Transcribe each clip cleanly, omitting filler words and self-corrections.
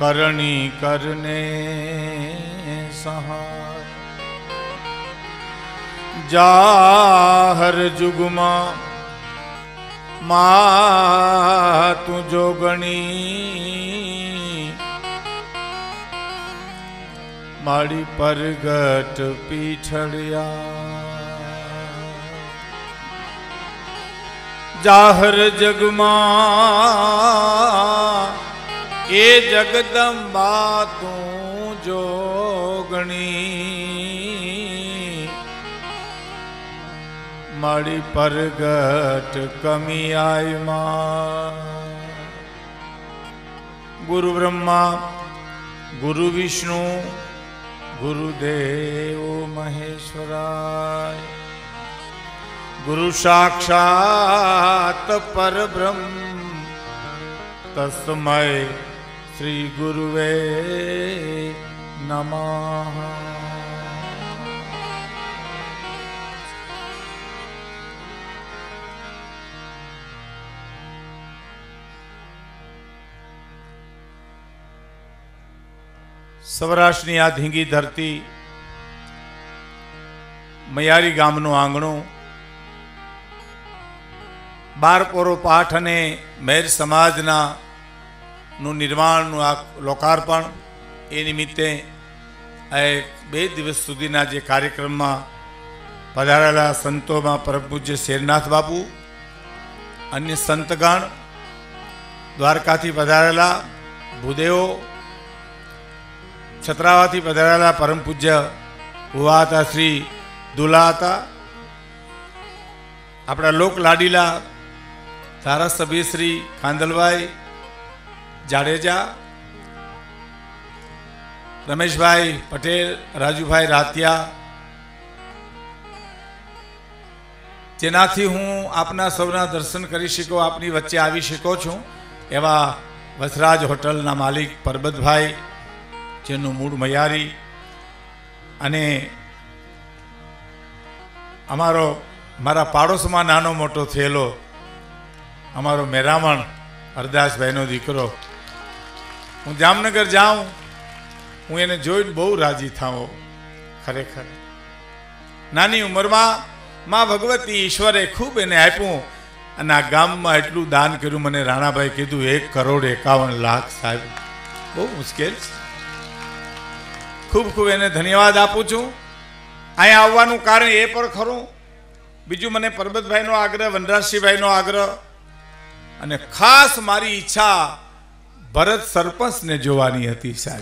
करणी करने सहाय जाहर जुगमा मा तू जोगणी माड़ी परगट पीछड़िया जाहर जगमा ए जगदम्बा तू जोगणी माड़ी परगट कमी आई मां गुरु ब्रह्मा गुरु विष्णु गुरुदेव महेश्वराय गुरु साक्षात परब्रह्म तस्मै श्री गुरुवे नमः। સૌરાષ્ટ્રની આ ધીંગી ધરતી મયારી ગામનું આંગણું બારપોરો પાઠ અને મેર સમાજના નું નિર્માણનું આ લોકાર્પણ એ નિમિત્તે આ 2 દિવસ સુધીના જે કાર્યક્રમમાં પધારેલા સંતોમાં પરમ પૂજ્ય શેરનાથ બાપુ, અન્ય સંતગણ, દ્વારકાથી પધારેલા ભૂદેવો, છત્રાવાથી પધારેલા પરમ પૂજ્ય ભુવા હતા શ્રી દુલા હતા, આપણા લોક લાડીલા ધારાસભ્ય શ્રી કાંદલભાઈ જાડેજા, રમેશભાઈ પટેલ, રાજુભાઈ રાતિયા, જેનાથી હું આપના સૌના દર્શન કરી શકો, આપની વચ્ચે આવી શકો છું એવા વસરાજ હોટલના માલિક પરબતભાઈ, જેનું મૂળ મયારી, અને મારા પાડોશમાં નાનો મોટો થયેલો અમારો મેરામણ હરદાસભાઈનો દીકરો, હું જામનગર જાઉં હું એને જોઈને બહુ રાજી થાઉં. ખરેખર નાની ઉંમરમાં માં ભગવતી ઈશ્વરે ખૂબ એને આપ્યું અને આ ગામમાં એટલું દાન કર્યું. મને રાણાભાઈ કીધું 1,51,00,000 સાહેબ, બહુ મુશ્કેલ છે. ખૂબ ખૂબ એને ધન્યવાદ આપું છું. અહીંયા આવવાનું કારણ એ પણ ખરું. બીજું મને પરબતભાઈનો આગ્રહ, વનરાજસિંહભાઈનો આગ્રહ, અને ખાસ મારી ઈચ્છા ભરત સરપંચને જોવાની હતી સાહેબ.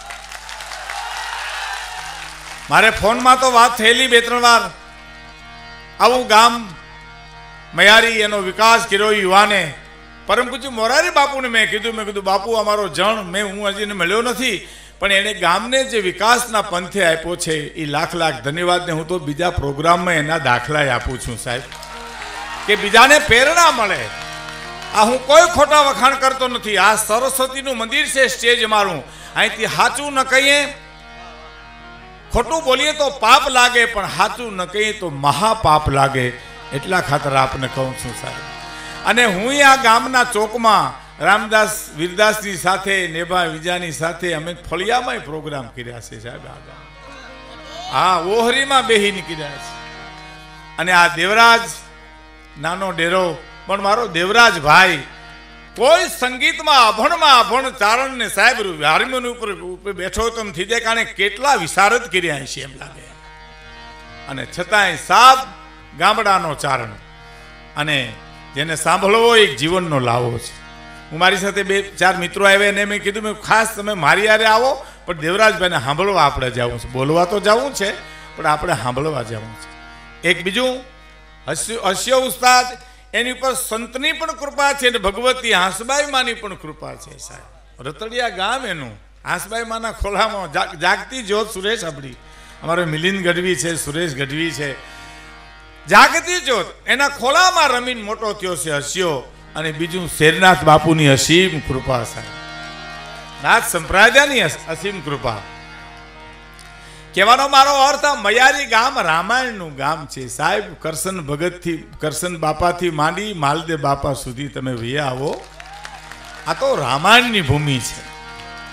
મારે ફોનમાં તો વાત થયેલી 2-3 વાર. આવું ગામ મયારી, એનો વિકાસ કર્યો યુવાને. પરમ પૂજ્ય મોરારી બાપુને મેં કીધું બાપુ અમારો જણ હું હજી મળ્યો નથી, પણ એણે ગામને જે વિકાસના પંથે આપ્યો છે એ લાખ ધન્યવાદને હું તો બીજા પ્રોગ્રામમાં એના દાખલા આપું છું સાહેબ, કે બીજાને પ્રેરણા મળે. આ હું કોઈ ખોટા વખાણ કરતો નથી. આ સરસ્વતીનું મંદિર છે, સ્ટેજ મારું. અહીંથી સાચું ન કહીએ, ખોટું બોલીએ તો પાપ લાગે, પણ સાચું ન કહીએ તો મહાપાપ લાગે. એટલા ખાતર આપને કહું છું સાહેબ. અને હું આ ગામના ચોકમાં રામદાસ વીરદાસની સાથે, નેભા વિજાની સાથે અમે ફળિયામાં પ્રોગ્રામ કર્યા છે સાહેબ. હા, ઓહરીમાં બેહી નીકળ્યા છે. અને આ દેવરાજ નાનો ડેરો, પણ મારો દેવરાજ ભાઈ કોઈ સંગીતમાં અભણ ચારણ ને સાહેબ હાર્મોનિયમ ઉપર બેઠો તો એમ થઈ જાય કારણે કેટલા વિશારદ કર્યા છે એમ લાગે. અને છતાંય સાબ ગામડાનો ચારણ, અને જેને સાંભળવો એક જીવનનો લાવો છે. હું મારી સાથે 2-4 મિત્રો આવ્યા અને મેં કીધું ખાસ તમે મારી હારે આવો, પણ દેવરાજભાઈને સાંભળવા આપણે જવું છે. બોલવા તો જવું છે, પણ આપણે સાંભળવા જવું છે. એક બીજું હસ્યો ઉસ્તાદ, એની ઉપર સંતની પણ કૃપા છે અને ભગવતી હાંસબાઈ માની પણ કૃપા છે સાહેબ. રતડિયા ગામ એનું, હાંસબાઈ માના ખોલામાં જાગતી જ્યોત સુરેશ આપડી, અમારો મિલિંદ ગઢવી છે, સુરેશ ગઢવી છે. જાગતી જ્યોત એના ખોલામાં રમીને મોટો થયો છે હસ્યો. અને બીજું શેરનાથ બાપુની અસીમ કૃપા સાહેબ, નાથ સંપ્રદાયની અસીમ કૃપા. કહેવાનો મારો અર્થ આ મયારી ગામ રામાયણનું ગામ છે સાહેબ. કરશન ભગતથી, કરશન બાપાથી માંડી માલદેવ બાપા સુધી તમે વૈયા આવો, આ તો રામાયણની ભૂમિ છે.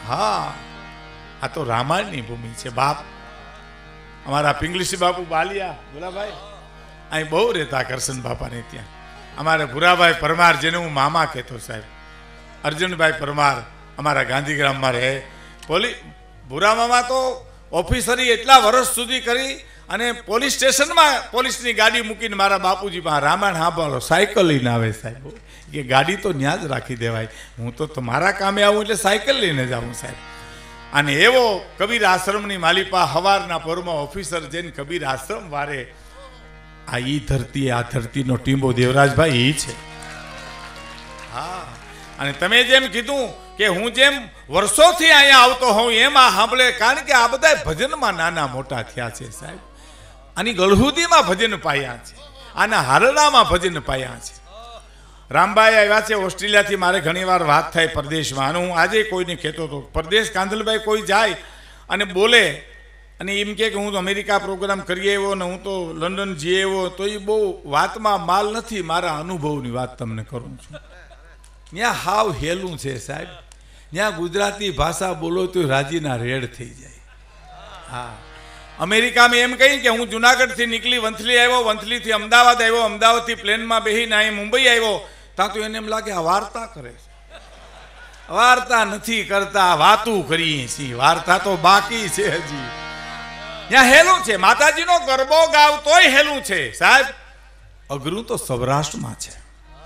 હા, આ તો રામાયણની ભૂમિ છે બાપ. અમારા પિંગલીસી બાપુ બાલિયા ભુરાભાઈ અહીં બહુ રહેતા કરશન બાપાને ત્યાં. અમારા ભુરાભાઈ પરમાર, જેને હું મામા કહેતો સાહેબ, અર્જુનભાઈ પરમાર અમારા ગાંધીગ્રામમાં રહે. ભુરા મામા તો ઓફિસરી એટલા વર્ષ સુધી કરી અને પોલીસ સ્ટેશનમાં પોલીસની ગાડી મૂકીને મારા બાપુજી પાસે રામાયણ સાંભળો, સાયકલ લઈને આવે સાહેબ. કે ગાડી તો ત્યાં જ રાખી દેવાય, હું તો તમારા કામે આવું એટલે સાયકલ લઈને જ આવું સાહેબ. અને એવો કબીર આશ્રમની માલિપા હવારના પોરમાં ઓફિસર જઈને કબીર આશ્રમ વારે. આ ઈ ધરતી, આ ધરતીનો ટીંબો દેવરાજભાઈ ઈ છે. હા, અને તમે જેમ કીધું કે હું જેમ વર્ષોથી અહીંયા આવતો હોઉં એમ આ સાંભળે, કારણ કે આ બધા ભજનમાં નાના મોટા થયા છે સાહેબ. આની ગળહુદીમાં ભજન પાયા છે, આના હારડામાં ભજન પાયા છે. રામભાઈ આવ્યા છે ઓસ્ટ્રેલિયાથી, મારે ઘણીવાર વાત થાય પરદેશમાં. અને હું આજે કોઈને કહેતો હતો, પરદેશ કાંધલભાઈ કોઈ જાય અને બોલે અને એમ કે હું તો અમેરિકા પ્રોગ્રામ કરી આવ્યો ને હું તો લંડન જઈ આવ્યો, તો એ બહુ વાતમાં માલ નથી. મારા અનુભવની વાત તમને કરું છું. ત્યાં હાવ હેલું છે સાહેબ. ત્યાં ગુજરાતી ભાષા બોલો તો રાજીના રેડ થઈ જાય. હા, અમેરિકામાં એમ કહી કે હું જુનાગઢથી નીકળી વંથલી આવ્યો, વંથલીથી અમદાવાદ આવ્યો, અમદાવાદથી પ્લેનમાં બેસીને અહીં મુંબઈ આવ્યો, ત્યાં તો એને એમ લાગે આ વાર્તા કરે છે. વાર્તા નથી કરતા, વાતું કરીએ છીએ. વાર્તા તો બાકી છે હજી. ત્યાં હેલું છે. માતાજીનો ગરબો ગાવ તોય હેલું છે સાહેબ. અઘરું તો સૌરાષ્ટ્રમાં છે,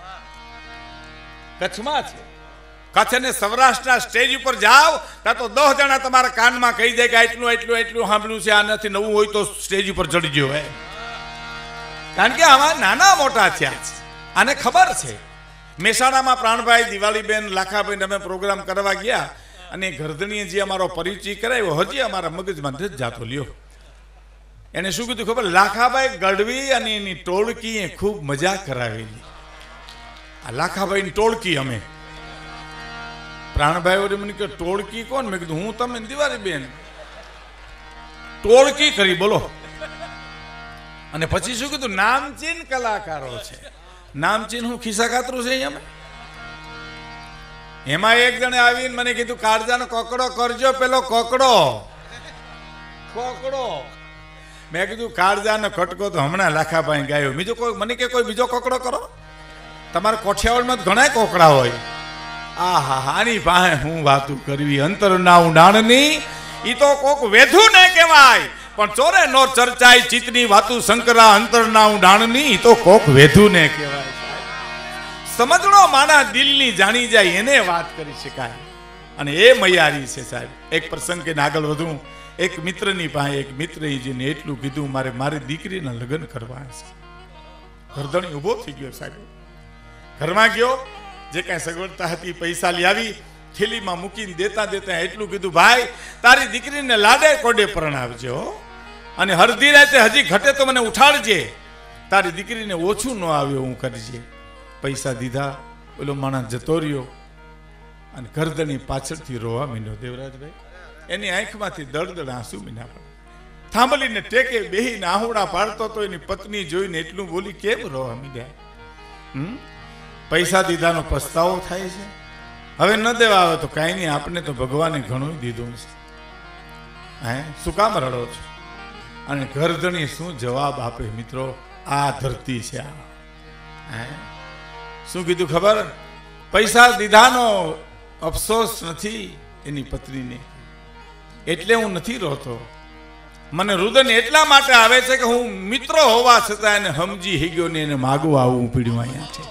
કચ્છમાં છે. કચ્છ અને સૌરાષ્ટ્રના સ્ટેજ ઉપર જાઓ ત્યાં તો 10 જણા તમારા કાનમાં કહી જાય કે એટલું એટલું એટલું સાંભળ્યું છે, આ નથી નવું હોય તો સ્ટેજ ઉપર ચડી ગયો હે. કારણ કે આમાં નાના મોટા થયા છે, આને ખબર છે. મહેસાણામાં પ્રાણભાઈ, દિવાળીબેન, લાખાભાઈ અમે પ્રોગ્રામ કરવા ગયા અને ગરદણીએ જે અમારો પરિચય કરાવ્યો હજી અમારા મગજમાં નથી જાતો. લ્યો, એને શું કીધું ખબર? લાખાભાઈ ગઢવી અને એની ટોળકીએ ખૂબ મજા કરાવેલી. આ લાખાભાઈની ટોળકી. અમે પ્રાણભાઈ મને કે ટોળકી કોણ? મેં કીધું હું તમે દિવાળીબેન. ટોળકી કરી બોલો. અને પછી શું કીધું? નામચીન કલાકારો છે. નામચીન હું ખિસ્સા કાતરું છે અહીંયા. એમાં એક જણે આવીને મને કીધું કાળજાનો કોકડો કરજો. પેલો કોકડો. મેં કીધું કાળજાનો કટકો તો હમણાં લાખાભાઈ ગાયો. બીજો કોઈ મને કે કોઈ બીજો કોકડો કરો. તમારા કોઠિયાવાડમાં ઘણા કોકડા હોય. આહા, આની પાસે હું વાતું કરવી. અંતરના ઊંડાણની ઈ તો કોક વેધું ને કહેવાય, પણ ચોરે નો ચર્ચાય ચિત્તની વાતું શંકરા. અંતરના ઊંડાણની ઈ તો કોક વેધું ને કહેવાય. સમજણો માણા દિલની જાણી જાય એને વાત કરી શકાય. અને એ મૈયારી છે સાહેબ. એક પ્રસંગ કે આગળ વધું. એક મિત્રની પાસે એક મિત્ર જેને એટલું કીધું મારે મારી દીકરીના લગ્ન કરવા છે. ગરદણી ઊભો થઈ ગયો સાહેબ. ઘરમાં ગયો, જે કાંઈ સગવડતા હતી પૈસા લઈ આવી, થેલીમાં મૂકીને દેતા દેતા એટલું કીધું ભાઈ તારી દીકરીને લાડે કોડે પરણાવજો અને હરધી રાતે હજી ઘટે તો મને ઉઠાડજે. તારી દીકરીને ઓછું ન આવ્યો હું કરજે. પૈસા દીધા. ઓલો માણસ જતો રહ્યો અને ગરદણી પાછળથી રોવા મીંડ્યો. દેવરાજભાઈ એની આંખમાંથી દળદળ આંસુ મીંડા પડે. થાંભલીને ટેકે બેહીને આહુડા પાડતો તો એની પત્ની જોઈને એટલું બોલી કેમ રોવા મીંડ્યા? પૈસા દીધાનો પસ્તાવો થાય છે. હવે ન દેવા આવે તો કાંઈ નહીં, આપણે તો ભગવાને ઘણું દીધું છે. હે શું કામ રડો છો? અને ગરદણી શું જવાબ આપે મિત્રો? આ ધરતી છે આ. હે શું કીધું ખબર? પૈસા દીધાનો અફસોસ નથી એની પત્નીને, એટલે હું નથી રોતો. મને રુદન એટલા માટે આવે છે કે હું મિત્રો હોવા છતાં એને સમજી ગયો ને એને માગવા આવવું પડ્યું અહીંયા છે.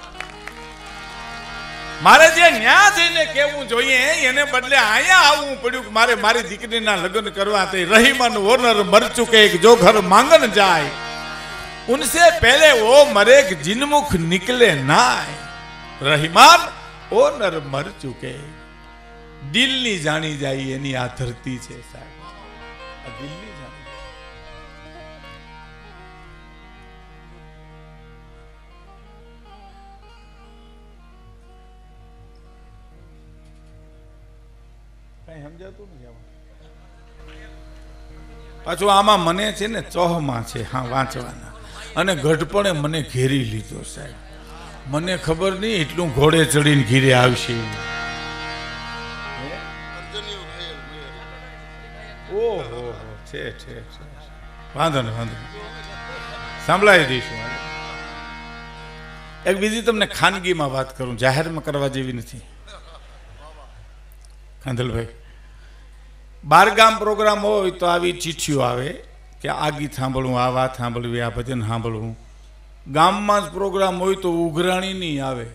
મારે જે ન્યા જઈને કેવું જોઈએ એને બદલે અહીંયા આવવું પડ્યું. મારે મારી દીકરીના લગ્ન કરવા તે રહીમન ઓનર મર ચુકે જો ઘર માંગન જાય ઉનસે પહેલે ઓ મરે जिनमुख निकले नाय. રહીમાન ઓનર મર ચુકે. દિલની જાણી જાય એની આ ધરતી છે સાહેબ. આ દિલની જાણી. કઈ સમજાતું નથી આમાં. પાછું આમાં મને છે ને ચોહમાં છે હા વાંચવાના, અને ઘડપણે મને ઘેરી લીધો સાહેબ. મને ખબર નહીં એટલું ઘોડે ચડીને ઘીરે આવશે. વાંધો નહીં સાંભળાવી દઈશું. એક બીજી તમને ખાનગીમાં વાત કરું, જાહેરમાં કરવા જેવી નથી. કાંધલભાઈ, બારગામ પ્રોગ્રામ હોય તો આવી ચિઠ્ઠીઓ આવે કે આ ગીત સાંભળવું, આ વાત સાંભળવી, આ ભજન સાંભળવું. ગામમાં જ પ્રોગ્રામ હોય તો ઉઘરાણી નહીં આવે,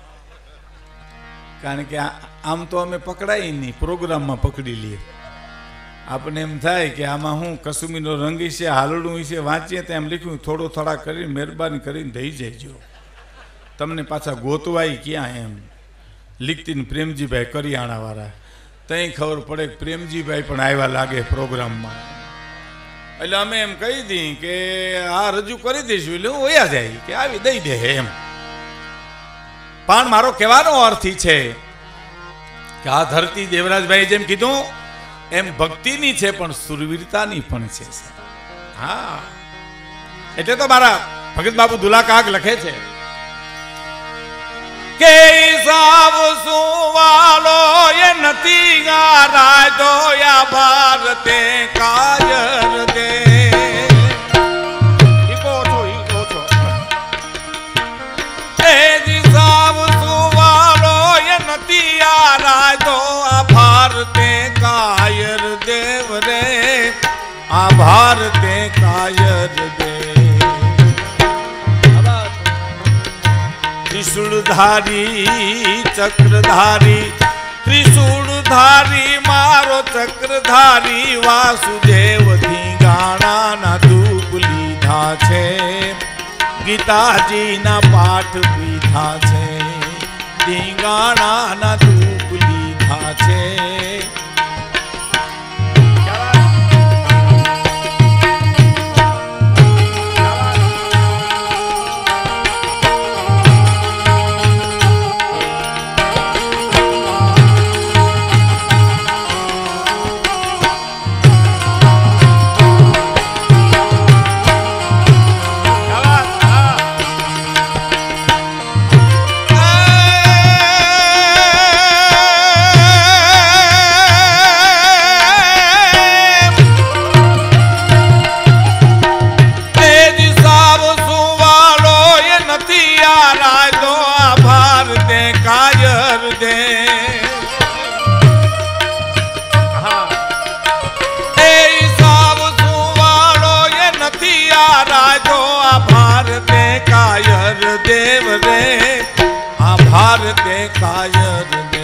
કારણ કે આમ તો અમે પકડાય નહીં, પ્રોગ્રામમાં પકડી લઈએ. આપણને એમ થાય કે આમાં હું કસુમીનો રંગ છે, હાલડું છે, વાંચીએ તો એમ લખ્યું થોડા કરીને મહેરબાની કરીને દઈ જજો, તમને પાછા ગોતવાય ક્યાં એમ. લીકતીન પ્રેમજીભાઈ કરિયાણાવાળા, ત્યાં ખબર પડે કે પ્રેમજીભાઈ પણ આવ્યા લાગે પ્રોગ્રામમાં. એટલે અમે એમ કહી દઈએ કે આ રજૂ કરી દઈશું, એટલે હું વયા જાય કે આવી દઈ દે એમ. પણ મારો કહેવાનો અર્થ છે કે આ ધરતી દેવરાજભાઈ જેમ કીધું એમ ભક્તિની છે પણ સુરવીરતાની પણ છે. હા, એટલે તો મારા ભગત બાપુ દુલા કાક લખે છે કે સાવ સુવાલો એ નથી ગારાય દોયા ભારતે કાયર દે. ઈકો છો એ સાવ સુવાલો એ નથી ગારાય દો આ ભારતે કાયર દેવ રે, આ ભારતે કાયર દે. ત્રિશૂળધારી ચક્રધારી, ત્રિશૂળધારી મારો ચક્રધારી વાસુદેવ ધીંગાણાના ધૂપ લીધા છે, ગીતાજીના પાઠ પીધા છે, ધીંગાણાના ધૂપ લીધા છે. દેવ રે આ ભારતે કાયર દે.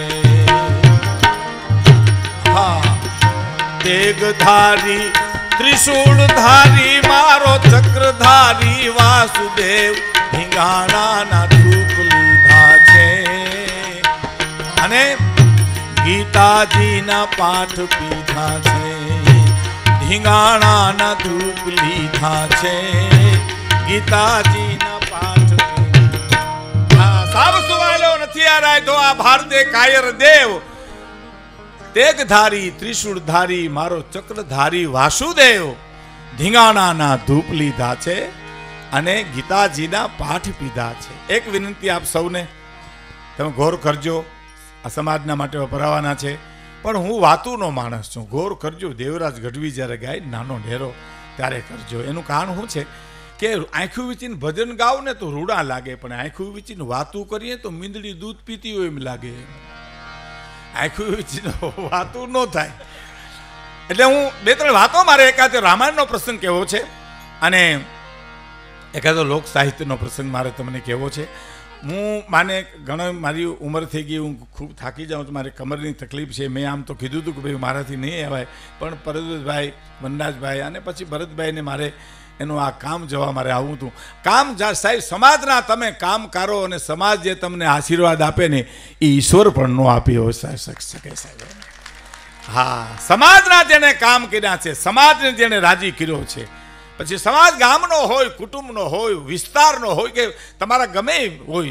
હા, તેગધારી ત્રિશૂળધારી મારો ચક્રધારી વાસુદેવ ધીંગાણાના ધૂપ લીધા છે, અને ગીતાજીના પાઠ પીધા છે, ધીંગાણાના ધૂપ લીધા છે, ગીતાજીના પાઠ. સાવ સુવાલો નથી આરાય તો આ ભારતે કાયર દેવ, તેગધારી ત્રિશૂળધારી મારો ચક્રધારી વાસુદેવ ધીંગાણાના ધૂપ લીધા છે અને ગીતાજીના પાઠ પીધા છે. એક વિનંતી આપ સૌને, તમે ગૌર કરજો, આ સમાજના માટે વપરાવાના છે, પણ હું વાતુનો માણસ છું. ગૌર કરજો. દેવરાજ ગઢવી જ્યારે ગાય નાનો ઢેરો ત્યારે કરજો. એનું કારણ શું છે કે આંખું વીચીને ભજન ગાવ ને તો રૂડા લાગે, પણ આંખું વીચીને વાતું કરીએ તો મીંદડી દૂધ પીતી હોય એમ લાગે. આંખું વીચીને વાતું ન થાય. એટલે હું બે ત્રણ વાતો, મારે એકાદ રામાયણનો પ્રસંગ કહેવો છે અને એકાદો લોક સાહિત્યનો પ્રસંગ મારે તમને કહેવો છે. હું માને ઘણો મારી ઉંમર થઈ ગઈ, હું ખૂબ થાકી જાઉં છું, મારે કમરની તકલીફ છે. મેં આમ તો કીધું હતું કે ભાઈ મારાથી નહીં અવાય, પણ પરદભાઈ, વનરાજભાઈ અને પછી ભરતભાઈને મારે એનું આ કામ જવા મારે આવવું હતું. કામ સાહેબ સમાજના તમે કામકારો અને સમાજ જે તમને આશીર્વાદ આપે ને એ ઈશ્વર પણ ન આપી હોય શકે સાહેબ. હા, સમાજના જેને કામ કર્યા છે, સમાજને જેને રાજી કર્યો છે, પછી સમાજ ગામનો હોય, કુટુંબનો હોય, વિસ્તારનો હોય કે તમારા ગમે હોય,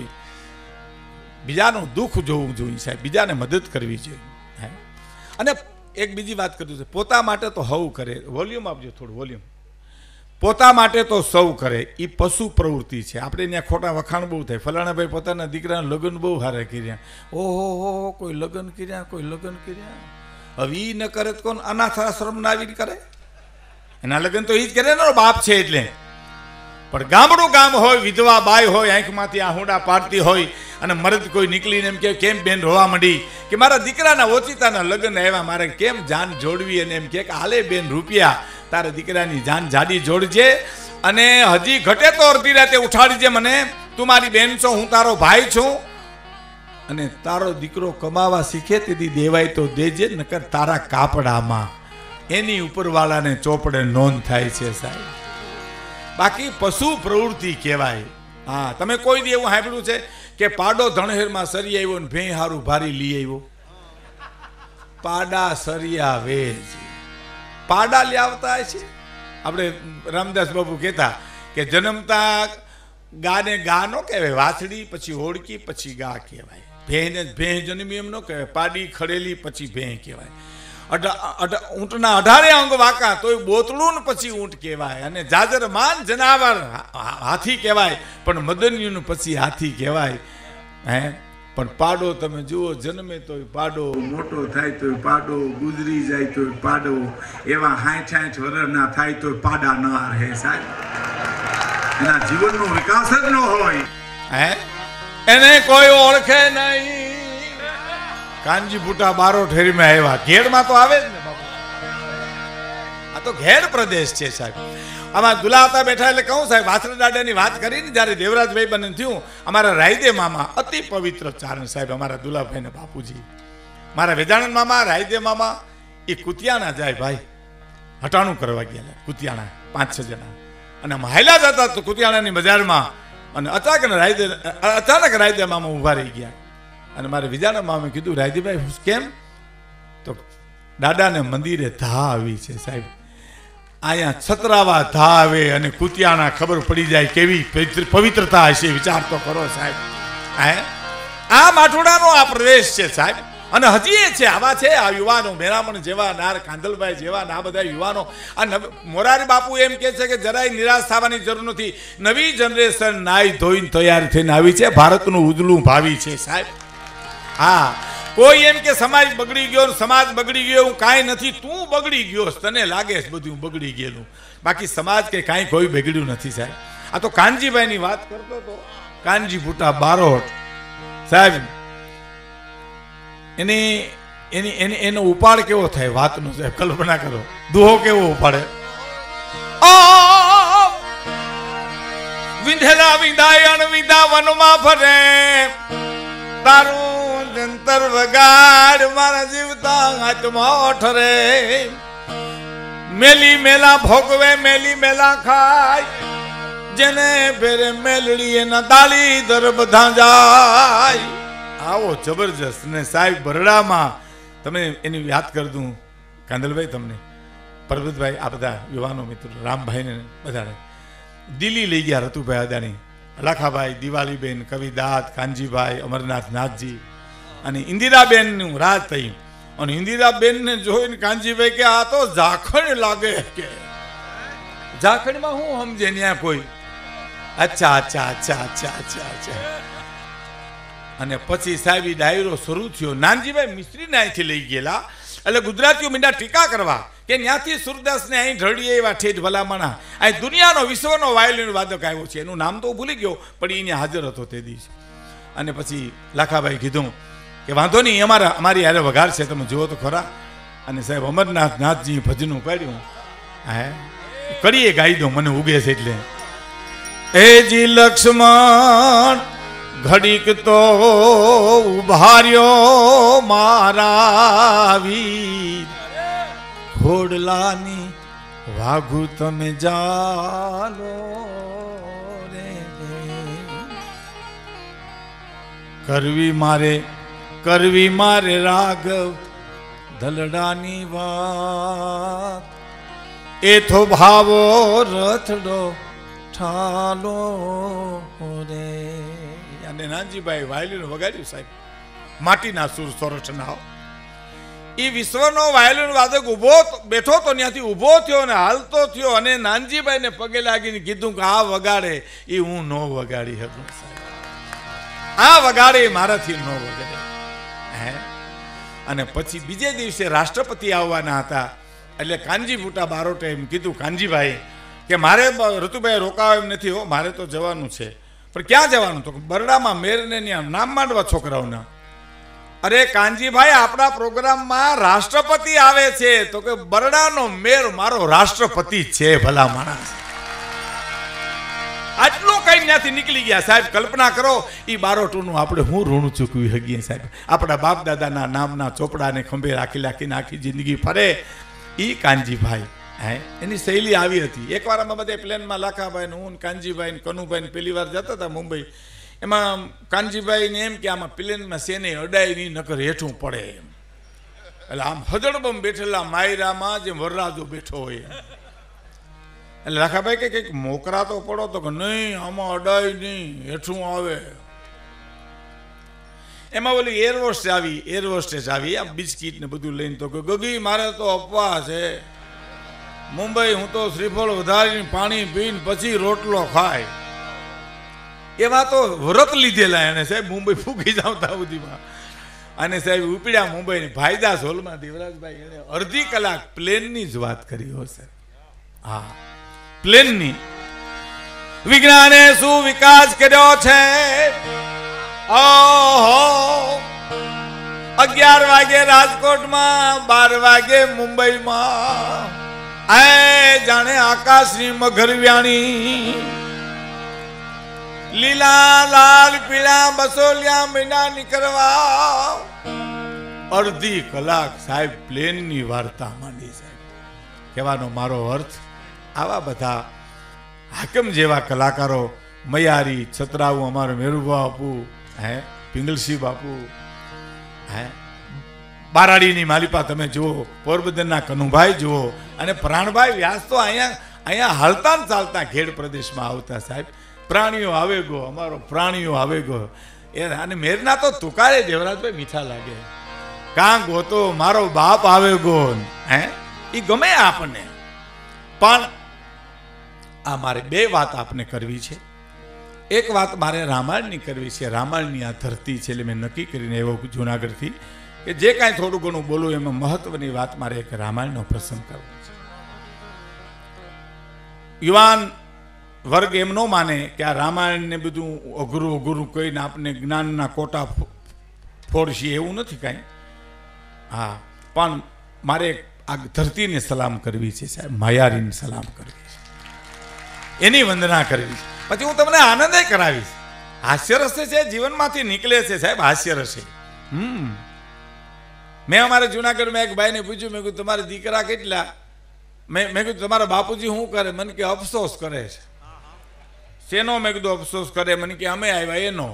બીજાનું દુઃખ જોવું જોઈએ સાહેબ, બીજાને મદદ કરવી જોઈએ. અને એક બીજી વાત કરું છે, પોતા માટે તો હવ કરે. વોલ્યુમ આપજો થોડું, વોલ્યુમ. પોતા માટે તો સૌ કરે, એ પશુ પ્રવૃત્તિ છે. આપણે ત્યાં ખોટા વખાણ બહુ થાય. ફલાણાભાઈ પોતાના દીકરાના લગ્ન બહુ સારા કર્યા, ઓહો કોઈ લગ્ન કર્યા, કોઈ લગ્ન કર્યા. હવે એ ન કરે તો કોણ અનાથ આશ્રમ ના આવીને કરે? એના લગ્ન તો એ જ કરે ને બાપ છે એટલે. પણ ગામડું ગામ હોય, વિધવા બાઈ હોય, આંખમાંથી આહુડા પાડતી હોય અને મરદ કોઈ નીકળીને એમ કે કેમ બેન રોવા માંડી કે મારા દીકરાના ઓચિતાના લગ્ન આવ્યા, મારે કેમ જાન જોડવી, અને એમ કે હાલે બેન રૂપિયા તારા દીકરાની જાન જાડી જોડજે, અને હજી ઘટે તો અડધી રાતે ઉઠાડીજે મને, તું મારી બેન છો, હું તારો ભાઈ છું, અને તારો દીકરો કમાવા શીખે તેથી દેવાય તો દેજે, નકર તારા કાપડામાં એની ઉપરવાળાને ચોપડે નોંધ થાય છે સાહેબ. બાકી પશુ પ્રવૃત્તિ કહેવાય. હા, તમે કોઈ દી એવું સાંભળ્યું છે કે પાડો ધણહેરમાં સરી આવ્યો ને ભેં હારું ભારી લઈ આવ્યો? પાડા સરિયા વેજ પાડા લઈ આવતા છે. આપણે રામદાસ બાપુ કહેતા કે જન્મતા ગાને ગા નો કહેવાય, વાછડી પછી હોડકી પછી ગા કહેવાય, ભેંને ભેં જન્મી એમ ન કહેવાય, પાડી ખડેલી પછી ભેં કહેવાય, ઊંટના 18 અંગ વાંકા તોય બોતળું પછી ઊંટ કહેવાય, અને જાજરમાન જનાવર હાથી કહેવાય, પણ મદનિયું પછી હાથી કહેવાય. હે પણ પાડો તમે જુઓ, જન્મે તોય પાડો, મોટો થાય તોય પાડો, ગુજરી જાય તોય પાડો, એવા 60-60 વર્ષના થાય તોય પાડા ન રહે સાહેબ. એના જીવનનો વિકાસ જ ન હોય. હે એને કોઈ ઓળખે નહીં. કાનજી બુટા બારો ઠેરીમાં આવ્યા, ઘેડમાં તો આવે જ ને બાપુ. આ તો ઘેડ પ્રદેશ છે સાહેબ. આમાં દુલા હતા બેઠા એટલે કહું સાહેબ, વાસણા દાદાની વાત કરીને જ્યારે દેવરાજભાઈ બને થયું, અમારા રાયદે મામા અતિ પવિત્ર ચારણ સાહેબ, અમારા દુલાભાઈ ને બાપુજી, મારા વેદાણંદ મામા, રાયદે મામા, એ કુતિયાણા જાય ભાઈ, હટાણું કરવા ગયા કુતિયાણા 5-6 જણા, અને હાલ્યા જતા તો કુતિયાણાની બજારમાં, અને અચાનક રાયદે મામા ઉભા રહી ગયા, અને મારે વિજાણા મામે કીધું રાયદીભાઈ કેમ? તો દાદાને મંદિરે ધા આવી છે સાહેબ, અહીંયા છતરાવા ધા આવે અને કુતિયાણા ખબર પડી જાય કેવી પવિત્રતા હશે, વિચાર તો કરો સાહેબ. હે આ માઠોડાનો આ પ્રદેશ છે સાહેબ, અને હજી એ છે, આવા છે આ યુવાનો, મેરામણ જેવા, નાર કાંદલભાઈ જેવા, આ બધા યુવાનો. આ મોરારી બાપુ એમ કે છે કે જરાય નિરાશ થવાની જરૂર નથી, નવી જનરેશન નાઈ ધોઈને તૈયાર થઈને આવી છે, ભારતનું ઉજળું ભાવિ છે સાહેબ. હા, કોઈ એમ કે સમાજ બગડી ગયો, સમાજ બગડી ગયો, હું કાંઈ નથી, તું બગડી ગયો, તને લાગે છે બધું બગડી ગયેલું, બાકી સમાજ કે કાંઈ કોઈ બગડ્યું નથી સાહેબ. આ તો કાનજીભાઈની વાત કરતો તો, કાનજી બુટા બારોટ સાહેબ, એનો ઉપાડ કેવો થાય વાતનો સાહેબ, કલ્પના કરો, દુહો કેવો ઉપાડે. વિંધેલા વિંધાય અણવિંધા વનમાં ફરે, તારું જંતર વગાડ મારા જીવતા આત્મા ઠરે, મેલી મેલા ભોગવે મેલી મેલા ખાય, જેને ફેરે મેલડી એના દાળી દર બધા જાય. આવો જબરજસ્ત. ને સાહેબ બરડામાં તમે એની યાદ કર દઉં કાંદલભાઈ, તમને પરબતભાઈ, આ બધા યુવાનો મિત્રો, રામભાઈને બધાને દિલ્હી લઈ ગયા, રતુભાઈ અદાણી, લાખાભાઈ, દિવાલીબેન, કવિદાત, કાનજીભાઈ, અમરનાથ નાથજી, અને ઇન્દિરાબેનનું રાજ થઈ. અને ઇન્દિરાબેનને જોઈને કાનજીભાઈ કે આ તો ઝાખણ લાગે, કે ઝાખણમાં હું સમજે ન્યા કોઈ. અચ્છા અચ્છા અચ્છા અચ્છા અચ્છા અચ્છા. અને પછી સાહેબ ડાયરો શરૂ થયો. નાનજીભાઈ મિસ્ત્રીને અહીંથી લઈ ગયેલા, એટલે ગુજરાતીઓ મીંડા ટીકા કરવા કે ત્યાંથી સુરદાસને અહીં ઢળીએ એવા ઠેઠ ભલામણા, અહીં દુનિયાનો વિશ્વનો વાયોલિન વાદક આવ્યો છે, એનું નામ તો ભૂલી ગયો, પણ એને હાજર હતો તે દિવસે. અને પછી લાખાભાઈ કીધું કે વાંધો નહીં, અમારી યારે વઘાર છે, તમે જુઓ તો ખરા. અને સાહેબ અમરનાથ નાથજી ભજનું પાડ્યું, હે કરીએ ગાઈ દો, મને ઉગે છે એટલે. એ જી લક્ષ્મણ ઘડીક તો ઉભાર્યો મારા વીર, ઘોડલાની વાઘુ તમે જાલો રે, કરવી મારે રાઘવ ધલડાની વાત, એ થો ભાવો રથડો ઠાલો રે. અને નાનજીભાઈ વાયલિન વગાડ્યું સાહેબ, માટીના સુર સોરઠના. એ વિશ્વનો વાયલિન વાદક ઉભો બેઠો તો ત્યાંથી ઉભો થયો અને હાલતો થયો, અને નાનજીભાઈને પગે લાગીને કીધું કે આ વગાડે એ હું ન વગાડી શકું સાહેબ, આ વગાડે મારાથી ન વગાડે. હે અને પછી બીજે દિવસે રાષ્ટ્રપતિ આવવાના હતા, એટલે કાનજી ફૂટા બારોટે એમ કીધું, કાનજીભાઈ કે મારે ઋતુભાઈ રોકાવા એમ નથી હો, મારે તો જવાનું છે. પણ ક્યાં જવાનું? તો બરડામાં મેરને ત્યાં નામ માંડવા છોકરાઓના. અરે કાનજીભાઈ, આપણા પ્રોગ્રામમાં રાષ્ટ્રપતિ આવે છે. તો કે બરડાનો મેર મારો રાષ્ટ્રપતિ છે. ભલા માણસ, આટલું કઈ ત્યાંથી નીકળી ગયા સાહેબ. કલ્પના કરો, એ બારોટોનું આપણે હું ઋણ ચૂકવી શકીએ સાહેબ. આપણા બાપ દાદાના નામના ચોપડાને ખંભે રાખી રાખીને આખી જિંદગી ફરે એ કાનજીભાઈ. હે, એની શૈલી આવી હતી. એકવાર અમે બધા પ્લેનમાં લાખાભાઈ ને હું કાનજીભાઈ ને કનુભાઈ ને પહેલી વાર જતા હતા મુંબઈ. એમાં કાનજીભાઈને એમ કે આમાં પ્લેનમાં શેને અડાય નહીં, નકર હેઠું પડે એમ. એટલે આમ હજડબમ બેઠેલા માયરામાં જેમ વરરાજો બેઠો હોય. એટલે લાખાભાઈ કે કંઈક મોકરા તો પડો. તો કે નહીં, આમાં અડાય નહીં, હેઠું આવે. એમાં ઓલી એર હોસ્ટેસ આવી આ બિસ્કીટ ને બધું લઈને. તો કે ગગી, મારે તો અપવા છે મુંબઈ, હું તો શ્રીફળ વધારીને પાણી પીને પછી રોટલો ખાય. એમાં તો વ્રત લીધેલા એને સાહેબ, મુંબઈ ફૂકી જાવતા સુધીમાં. અને સાહેબ ઉપડ્યા મુંબઈની ભાઈદાસ હોલમાં. દેવરાજભાઈ એને અડધી કલાક પ્લેનની જ વાત કરી હશે. હા, પ્લેનની. વિજ્ઞાને શું વિકાસ કર્યો છે. ઓહો, 11 વાગે રાજકોટમાં, 12 વાગે મુંબઈમાં. જાણે આકાશની મગરવ્યાણી. લીલા લાલ પીળા બસોલિયા મીંડા નીકળવા. અડધી કલાક સાહેબ પ્લેનની વાર્તા માંડી સાહેબ. કહેવાનો મારો અર્થ, આવા બધા હાકમ જેવા કલાકારો, મયારી, છત્રાવું, અમારો મેરુભા બાપુ, હે પિંગલસિંહ બાપુ, હે બારાડીની માલિપા તમે જુઓ, પોરબંદરના કનુભાઈ જુઓ, અને પ્રાણભાઈ વ્યાસ તો અહીંયા હાલતા ને ચાલતા ખેડ પ્રદેશમાં આવતા સાહેબ. પ્રાણીઓ આવે ગો, અમારો પ્રાણીઓ આવે ગો. અને મેરના તો તુકારે દેવરાજભાઈ મીઠા લાગે. કાં ગોતો મારો બાપ આવે ગો, હે એ ગમે આપણને. પણ આ મારે બે વાત આપને કરવી છે. એક વાત મારે રામાયણની કરવી છે. રામાયણની આ ધરતી છે એટલે મેં નક્કી કરીને એવો જુનાગઢથી કે જે કાંઈ થોડું ઘણું બોલું એમાં મહત્વની વાત મારે એક રામાયણનો પ્રસંગ કરવો છે. યુવાન વર્ગ એમ ન માને કે આ રામાયણને બધું અઘરું કહીને આપણે જ્ઞાનના કોટા ફોડશીએ, એવું નથી કાંઈ. હા, પણ મારે આ ધરતીને સલામ કરવી છે સાહેબ, માયારીને સલામ કરવી છે, એની વંદના કરવી છે. પછી હું તમને આનંદ કરાવીશ. હાસ્યરસ છે જીવનમાંથી નીકળે છે સાહેબ, હાસ્યરસ. મેં અમારે જુનાગઢમાં એક ભાઈને પૂછ્યું, મેં કીધું તમારા દીકરા કેટલા? મેં કીધું તમારા બાપુજી શું કરે? મને કે અફસોસ કરે છે. શેનો? મેં કીધું અફસોસ કરે. મને કે અમે આવ્યા એનો.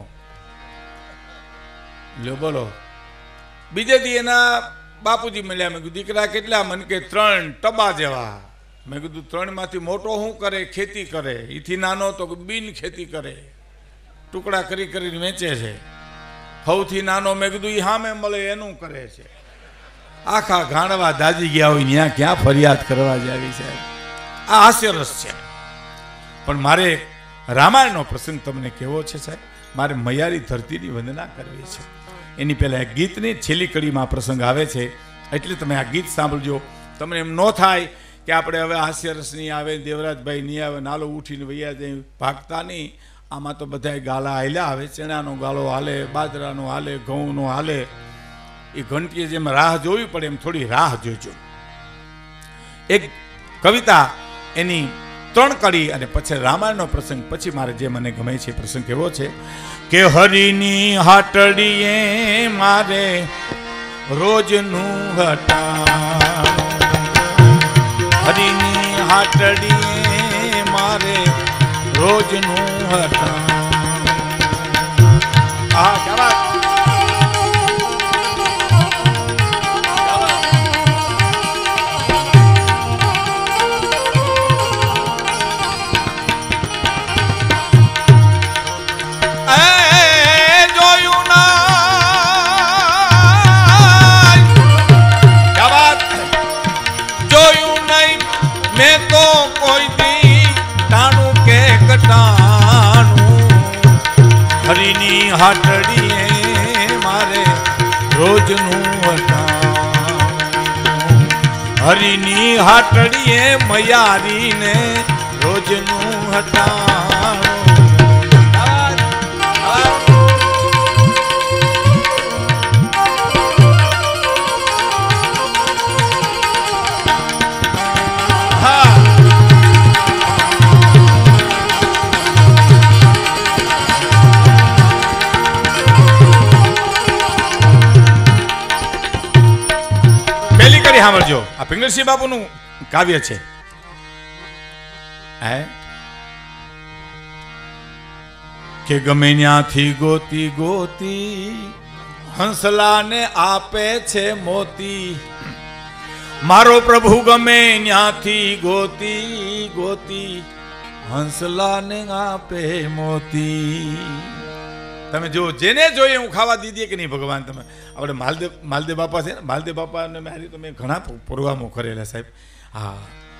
લ્યો બોલો. બીજે દી એના બાપુજી મળ્યા. મેં કીધું દીકરા કેટલા? મને કે 3 ટબા જેવા. મેં કીધું 3 માંથી મોટો શું કરે? ખેતી કરે. એથી નાનો તો બિન ખેતી કરે, ટુકડા કરી કરીને વેચે છે. સૌથી નાનો મેં કીધું એ સામે મળે એનું કરે છે. આખા ગાંડવા દાજી ગયા હોય ત્યાં ક્યાં ફરિયાદ કરવા જાવી છે. આ હાસ્યરસ છે. પણ મારે રામાયણનો પ્રસંગ તમને કેવો છે સાહેબ? મારે મયારી ધરતીની વંદના કરવી છે. એની પહેલાં એક ગીતની છેલ્લી કડીમાં પ્રસંગ આવે છે, એટલે તમે આ ગીત સાંભળજો. તમને એમ ન થાય કે આપણે હવે હાસ્યરસ નહીં આવે, દેવરાજભાઈ નહીં આવે, નાલો ઉઠીને વૈયા જાય, ભાગતા નહીં. આમાં તો બધા ગાલા હાલ્યા આવે. ચણાનો ગાળો હાલે, બાજરાનો હાલે, ઘઉંનો હાલે. એ ઘંટીએ જેમ રાહ જોવી પડે એમ થોડી રાહ જોજો. એક કવિતા એની 3 કડી અને પછી રામાયણનો પ્રસંગ. પછી મારે જે મને ગમે છે પ્રસંગ કેવો છે કે હરિની હાટડીએ મારે રોજનું હટાણું, હરિની હાટડીએ મારે રોજનું હટાણું. આ क्या હરિની હાટડીએ મારે રોજનું હટાણું. હરિની હાટડીએ મયારીને રોજનું હટાણું. સાંભળજો, આ પિંગળસિંહ બાપુનું કાવ્ય છે. કે ગમે ત્યાંથી ગોતી ગોતી હંસલાને આપે છે મોતી. મારો પ્રભુ ગમે ત્યાંથી ગોતી ગોતી હંસલાને આપે મોતી. તમે જો જેને જોઈએ હું ખાવા દીધી કે નહીં ભગવાન. તમે આપણે માલદેવ બાપા છે ને, માલદેવ બાપાને મેં ઘણા પ્રોગ્રામો કરેલા સાહેબ. હા,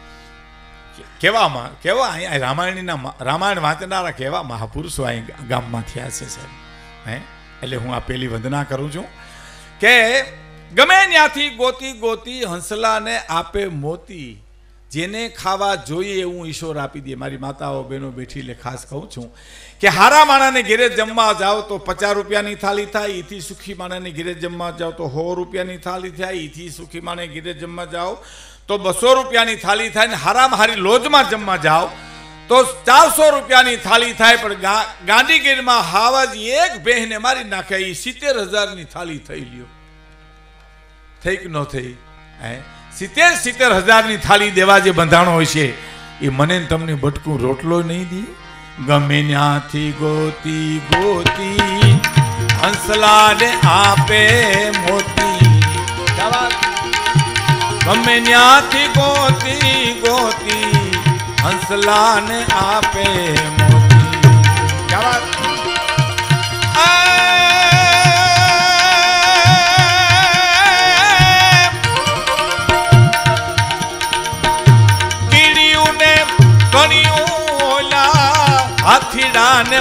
કેવા રામાયણ વાંચનારા કેવા મહાપુરુષો અહીં ગામમાં થયા છે સાહેબ. એટલે હું આ પેલી વંદના કરું છું કે ગમે ત્યાંથી ગોતી ગોતી હંસલાને આપે મોતી. જેને ખાવા જોઈએ એવું ઈશ્વર આપી દે. મારી માતાઓ બહેનો બેઠી એટલે ખાસ કહું છું કે હારા માણાને ઘેરે જમવા જાઓ તો 50 રૂપિયાની થાળી થાય. એથી સુખી માણાને ઘેરે જમવા જાઓ તો 100 રૂપિયાની થાળી થાય. એથી સુખી માણે ઘેરે જમવા જાઓ તો 200 રૂપિયાની થાળી થાય. ને હારામાં હારી લોજમાં જમવા જાઓ તો 400 રૂપિયાની થાળી થાય. પણ ગાંધીગીરમાં હાવાજી એક બહેને મારી નાખે એ 70,000ની થાળી થઈ લ્યો. થઈ કે ન થઈ? 70,000ની થાળી દેવા જે બંધાણો હોય છે એ મને તમને બટકું રોટલો નહીં દે. ગમે ત્યાંથી ગોતી ગોતી હંસલાને આપે મોતી. ગમે ત્યાંથી ગોતી ગોતી હંસલાને આપે મોતી. હાથીડાને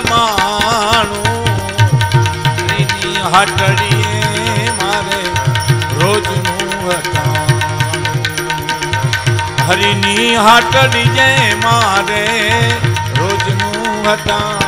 માણું એની હાટડીએ મારે રોજનું હટાણું. હરિની હાટડીએ મારે રોજનું હટાણું.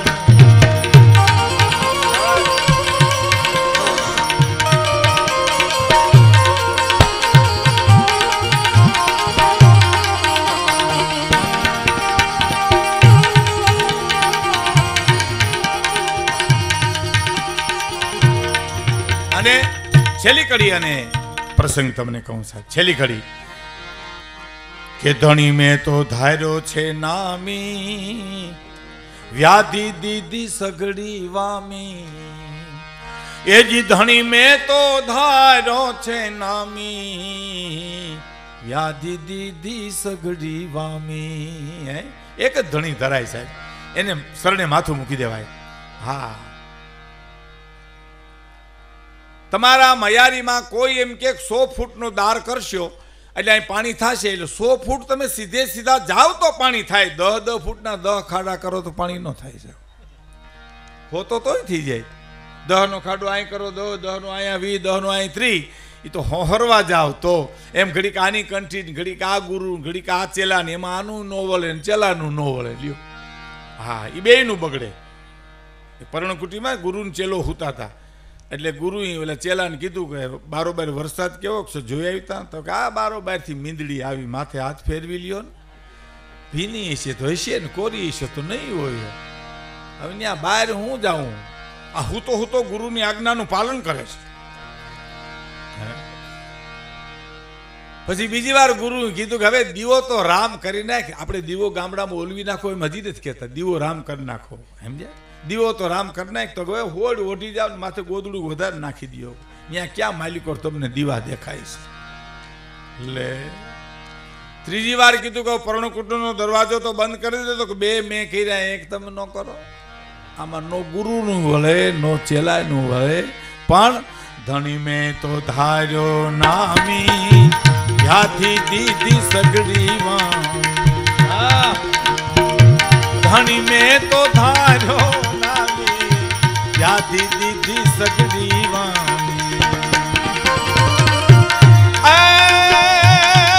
અને છેલ્લી કડી અને પ્રસંગ તમને કહું સાહેબ. છેલ્લી કડી કે ધણી મેં તો ધાર્યો છે નામી વ્યાધિ દીધી સગડી વામી. એ જી ધણી મેં તો ધાર્યો છે નામી વ્યાધિ દીધી સગડી વામી. એક જ ધણી ધરાય સાહેબ, એને શરણે માથું મૂકી દેવાય. હા, તમારા મયારીમાં કોઈ એમ કે 100 ફૂટનો દાર કરશો એટલે અહીં પાણી થશે. એટલે 100 ફૂટ તમે સીધે સીધા જાઓ તો પાણી થાય. 10 ફૂટના 10 ખાડા કરો તો પાણી ન થાય છે. હોતો તોય થઈ જાય. 10નો ખાડો અહીં કરો, 10નો અહીંયા 20, 10નો અહીં 30. એ તો હોહરવા જાવ તો એમ ઘડીક આની કંઠી, ઘડીક આ ગુરુ, ઘડીક આ ચેલા ને એમાં આનું ન વળે ને ચેલાનું ન વળે. લ્યો, હા, એ બેયનું બગડે. પર્ણકુટીમાં ગુરુ ને ચેલો હુતા હતા એટલે ગુરુએ ઓલા ચેલાને કીધું કે બારોબાર વરસાદ કેવો છે જોઈ આવતા? તો કે આ બારોબારથી મીંદડી આવી, માથે હાથ ફેરવી લ્યો ને. ભીની હશે તો હશે ને, કોરી હશે તો નહીં હોય. હવે ત્યાં બહાર હું જાઉં? આ હું તો ગુરુની આજ્ઞાનું પાલન કરે છે. પછી બીજી વાર ગુરુએ કીધું કે હવે દીવો તો રામ કરી નાખ. આપણે દીવો ગામડામાં ઓલવી નાખો એમ હજી નથી કહેતા, દીવો રામ કરી નાખો. સમજ્યા? દીવો તો રામ કરી નાખ. તો હવે હોડ ઓઢી જાવ, માથે ગોદડું વધારે નાખી દો. ત્યાં ક્યાં માલિકો તમને દીવા દેખાય છે? એટલે ત્રીજી વાર કીધું કે પર્ણકુટનો દરવાજો તો બંધ કરી દો. તો કે 2 મેં કર્યા, 1 તમે ન કરો. આમાં નો ગુરુનું વળે, નો ચેલાનું વળે. પણ ધણી મેં તો ધાર્યો નામી યાથી દીધી સગડી વામી. ધણી મેં તો ધાર્યો યાદી દીધી સગડી વામી.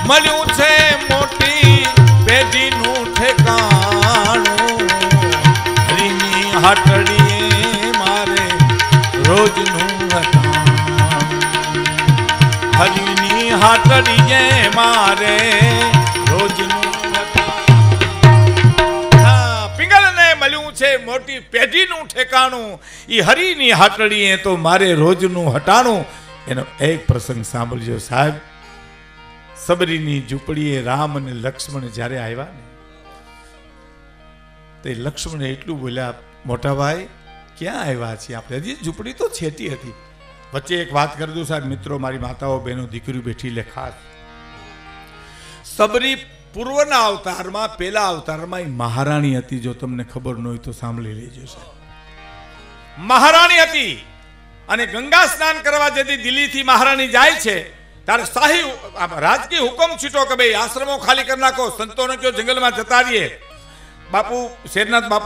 મળ્યું છે મોટી પેઢીનું ઠેકાણું હરીની હાટડીએ મારે રોજનું હટાણું હરીની હાટડીએ મારે રોજનું હટાણું પિંગલને મળ્યું છે મોટી પેઢીનું ઠેકાણું ઈ હરીની હાટડીએ તો મારે રોજનું હટાણું એનો એક પ્રસંગ સાંભળજો સાહેબ સબરીની ઝૂંપડીએ રામ અને લક્ષ્મણ જ્યારે આવ્યા ને તો લક્ષ્મણ એટલું બોલ્યા મોટા ભાઈ ક્યાં આવ્યા છીએ આપણે હજી ઝૂંપડી તો છેટી હતી વચ્ચે એક વાત કરી દઉં સાહેબ મિત્રો મારી માતાઓ બહેનો દીકરીઓ બેઠી લે ખાસ સબરી પૂર્વના અવતારમાં પહેલા અવતારમાં મહારાણી હતી જો તમને ખબર ન હોય તો સાંભળી લેજો સાહેબ મહારાણી હતી અને ગંગા સ્નાન કરવા જેથી દિલ્હીથી મહારાણી જાય છે ત્યારે શાહી રાજકીય હુકમ છૂટો કે ભાઈ આશ્રમો ખાલી કરી નાખો સંતોને કયો જંગલમાં જતા રહીએ બાપુ શેરનાથ બાપુ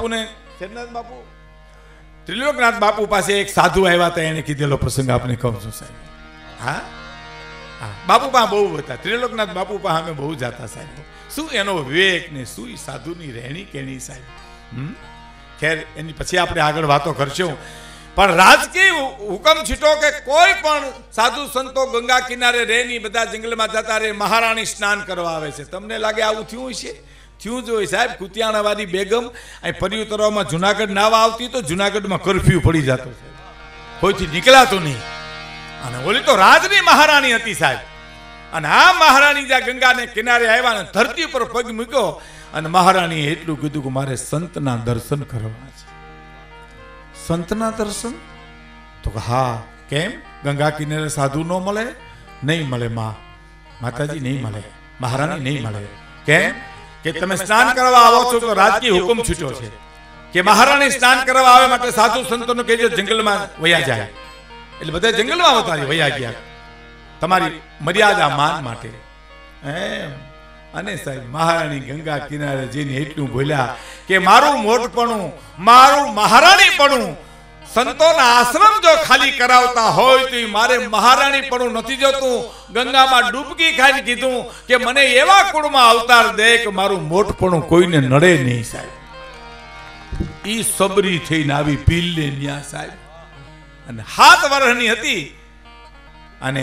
ત્રિલોકનાથ બાપુ પાસે એક સાધુ આવ્યા હતા એને કીધેલો પ્રસંગ આપને કહું છું સાહેબ હા બાપુ પાસે બહુ હતા ત્રિલોકનાથ બાપુ પાસે અમે બહુ જાતા સાહેબ શું એનો વિવેક ને શું સાધુની રહેણી કેણી સાહેબ ખેર એની પછી આપણે આગળ વાતો કરશું પણ રાજકીય હુકમ છૂટો કે કોઈ પણ સાધુ સંતો ગંગા કિનારે રહે નહીં બધા જંગલમાં જતા રહે મહારાણી સ્નાન કરવા આવે છે તમને લાગે આવું થયું છે થયું જ હોય સાહેબ કુતિયાણાવાળી બેગમ અહીં પરિઉતરવામાં જુનાગઢ નાવા આવતી તો જુનાગઢમાં કરફ્યુ પડી જતો છે કોઈથી નીકળાતું નહીં અને ઓલી તો રાજની મહારાણી હતી સાહેબ અને આ મહારાણી જ્યાં ગંગાને કિનારે આવ્યા ને ધરતી પર પગ મૂક્યો અને મહારાણીએ એટલું કીધું કે મારે સંતના દર્શન કરવા છે સંતના દર્શન તો હા કેમ ગંગા કિનારે સાધુ ન મળે નહીં મળે માતાજી નહીં મળે મહારાણી નહીં મળે કેમ કે તમે સ્નાન કરવા આવો છો તો રાજકીય હુકમ છૂટ્યો છે કે મહારાણી સ્નાન કરવા આવે માટે સાધુ સંતોને કહેજો જંગલમાં વયા જાય એટલે બધા જંગલમાં અવતારી વયા ગયા તમારી મર્યાદા માન માટે એમ અને સાહેબ મહારાણી ગંગા કિનારે જઈને એટલું બોલ્યા કે મારું મોટપણું મારું મહારાણીપણું સંતોના આશ્રમ જો ખાલી કરાવતા હોય તો મારે મહારાણીપણું નથી જોતું ગંગામાં ડૂબકી ખાઈને કીધું કે મને એવા કુળમાં અવતાર દે કે મારું મોટપણું કોઈને નડે નહીં સાહેબ ઈ સબરી થઈને આવી પીલને ન્યા સાહેબ અને 7 વર્ષની હતી અને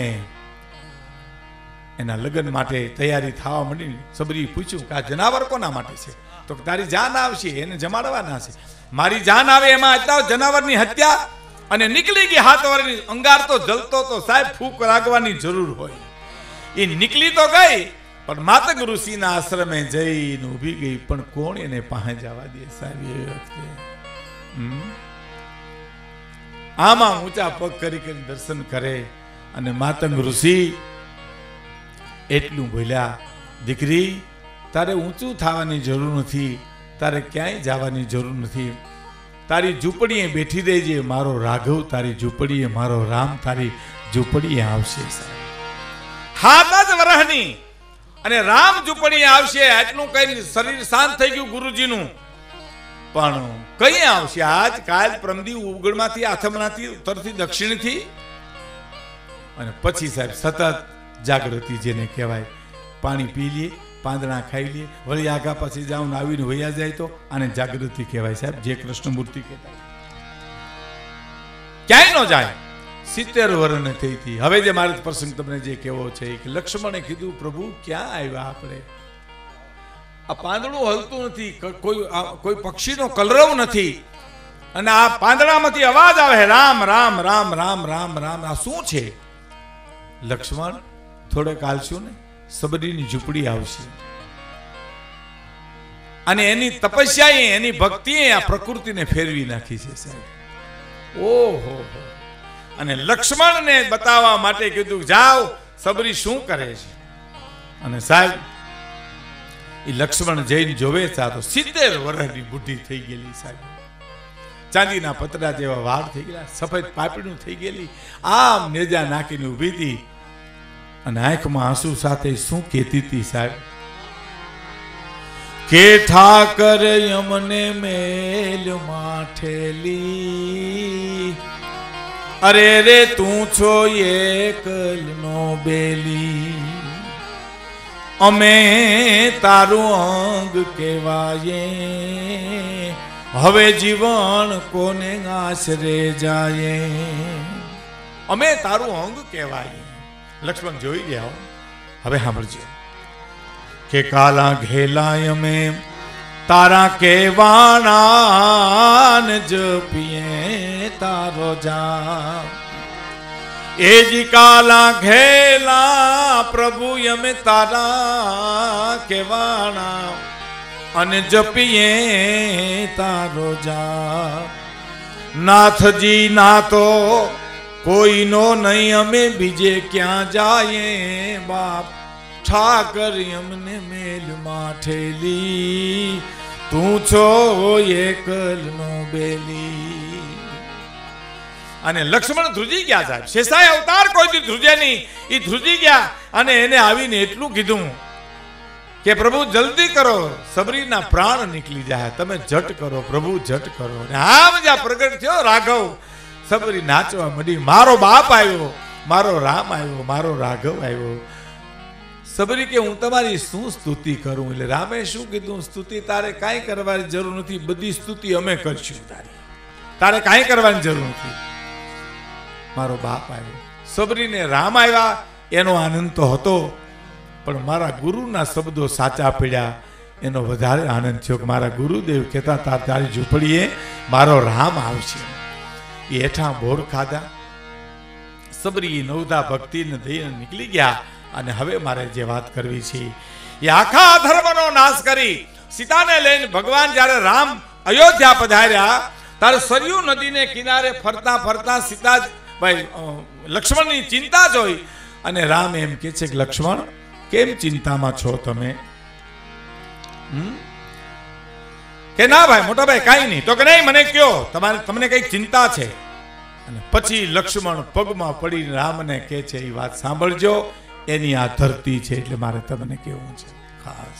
એના લગ્ન માટે તૈયારી થવા માંડી સબરી પૂછ્યું કે આ જનાવર કોના માટે છે તો તારી જાન આવશે એને જમાડવાના છે મારી જાન આવે એમાં એટલા જનાવરની હત્યા અને નીકળી ગઈ 7 વર્ષની અંગાર તો જલતો તો સાહેબ ફૂંક લાગવાની જરૂર હોય એ નીકળી તો ગઈ પણ માતંગ ઋષિના આશ્રમે જઈને ઊભી ગઈ પણ કોણ એને પાસે જવા દે સાહેબ એ વખતે આમાં ઊંચા પગ કરી દર્શન કરે અને માતંગ ઋષિ એટલું બોલ્યા દીકરી તારે ઊંચું થવાની જરૂર નથી તારે ક્યાંય જવાની જરૂર નથી તારી ઝૂંપડીએ બેઠી રહેજે મારો રાઘવ તારી ઝૂંપડીએ મારો રામ તારી ઝૂંપડીએ આવશે 7 જ વર્ષની અને રામ ઝૂંપડીએ આવશે આટલું કઈ શરીર શાંત થઈ ગયું ગુરુજીનું પણ કઈ આવશે આજ કાલ પ્રમદી ઉગડમાંથી આથમણાથી ઉત્તરથી દક્ષિણથી અને પછી સાહેબ સતત જાગૃતિ જેને કહેવાય પાણી પી લે પાંદડા ખાઈ લે વળી આગા પછી જાઉં આવીને વયા જાય તો આને જાગૃતિ કહેવાય સાહેબ જે કૃષ્ણમૂર્તિ કહેતા ક્યાંય ન જાય 70 વર્ષની થઈ હતી હવે જે મારે પ્રસંગ તમને જે કહેવો છે કે લક્ષ્મણે કીધું પ્રભુ ક્યાં આવ્યા આપણે આ પાંદડું હલતું નથી કોઈ પક્ષીનો કલરવ નથી અને આ પાંદડામાંથી અવાજ આવે રામ રામ રામ રામ રામ રામ આ શું છે લક્ષ્મણ થોડેક હાલશું ને સબરીની ઝૂંપડી આવશે અને એની તપસ્યાએ એની ભક્તિએ આ પ્રકૃતિને ફેરવી નાખી છે સાહેબ ઓહો અને લક્ષ્મણને બતાવવા માટે કીધું જાઓ સબરી શું કરે છે અને સાહેબ એ લક્ષ્મણ જઈને જોવે તો 70 વર્ષની બુઢી થઈ ગયેલી સાહેબ ચાંદીના પતરા જેવા વાળ થઈ ગયા સફેદ પાપડીનું થઈ ગયેલી આમ નેજા નાખીને ઊભી હતી અને આંખમાં આંસુ સાથે શું કહેતી હતી સાહેબ કે ઠાકર યમને મેલ માઠેલી અરે રે તું છો એકલ નો બેલી અમે તારું અંગ કહેવાયે, હવે જીવન કોને આશરે જાય. અમે તારું અંગ કહેવાય. લક્ષ્મણ જોઈ ગયા. હવે સાંભળજો કે કાલા ઘેલાય અમે તારા કહેવાના જપીએ તારો જા. એ જી કાલા ઘેલા પ્રભુ અમે તારા કહેવાના અને જપીએ તારો જા. નાથજી ના તો કોઈનો નહીં, અમે બીજે ક્યાં જાયે બાપ. ઠાકર અમને મેલ માઠેલી, તું છો એકલનો બેલી. અને લક્ષ્મણ ધ્રુજી ગયા સાહેબ. શેષાય અવતાર કોઈ ધ્રુજે નહીં. એ ધ્રુજી ગયા અને એને આવીને એટલું કીધું કે પ્રભુ જલ્દી કરો, સબરીના પ્રાણ નીકળી જાય, તમે જટ કરો પ્રભુ જટ કરો. આમ જ્યાં પ્રગટ થયો રાઘવ, સબરી નાચવા મળી. મારો બાપ આવ્યો, મારો રામ આવ્યો, મારો રાઘવ આવ્યો. સબરી કે હું તમારી શું સ્તુતિ કરું? એટલે રામે શું કીધું? સ્તુતિ તારે કાંઈ કરવાની જરૂર નથી, બધી સ્તુતિ અમે કરશું. તારે કાંઈ કરવાની જરૂર નથી. મારો બાપ આવ્યો. સબરીને રામ આવ્યા એનો આનંદ તો હતો, પણ મારા ગુરુના શબ્દો સાચા પડ્યા એનો વધારે આનંદ થયો. કે મારા ગુરુદેવ કહેતા હતા તારી ઝૂંપડીએ મારો રામ આવશે. એ હેઠા બોર ખાધા. સબરી નવદા ભક્તિને દઈને નીકળી ગયા. અને હવે મારે જે વાત કરવી છે એ આખા ધર્મનો નાશ કરી સીતાને લઈને ભગવાન જ્યારે રામ અયોધ્યા પધાર્યા ત્યારે સરયુ નદીને કિનારે ફરતા ફરતા સીતા ભાઈ લક્ષ્મણની ચિંતા જોઈ અને રામ એમ કહે છે કે લક્ષ્મણ કેમ ચિંતામાં છો તમે? કે ના ભાઈ મોટા ભાઈ કાંઈ નહીં. તો કે નહીં મને કયો તમને કઈક ચિંતા છે. અને પછી લક્ષ્મણ પગમાં પડીને રામને કહે છે એ વાત સાંભળજો, એની આ ધરતી છે એટલે મારે તમને કેવું છે ખાસ.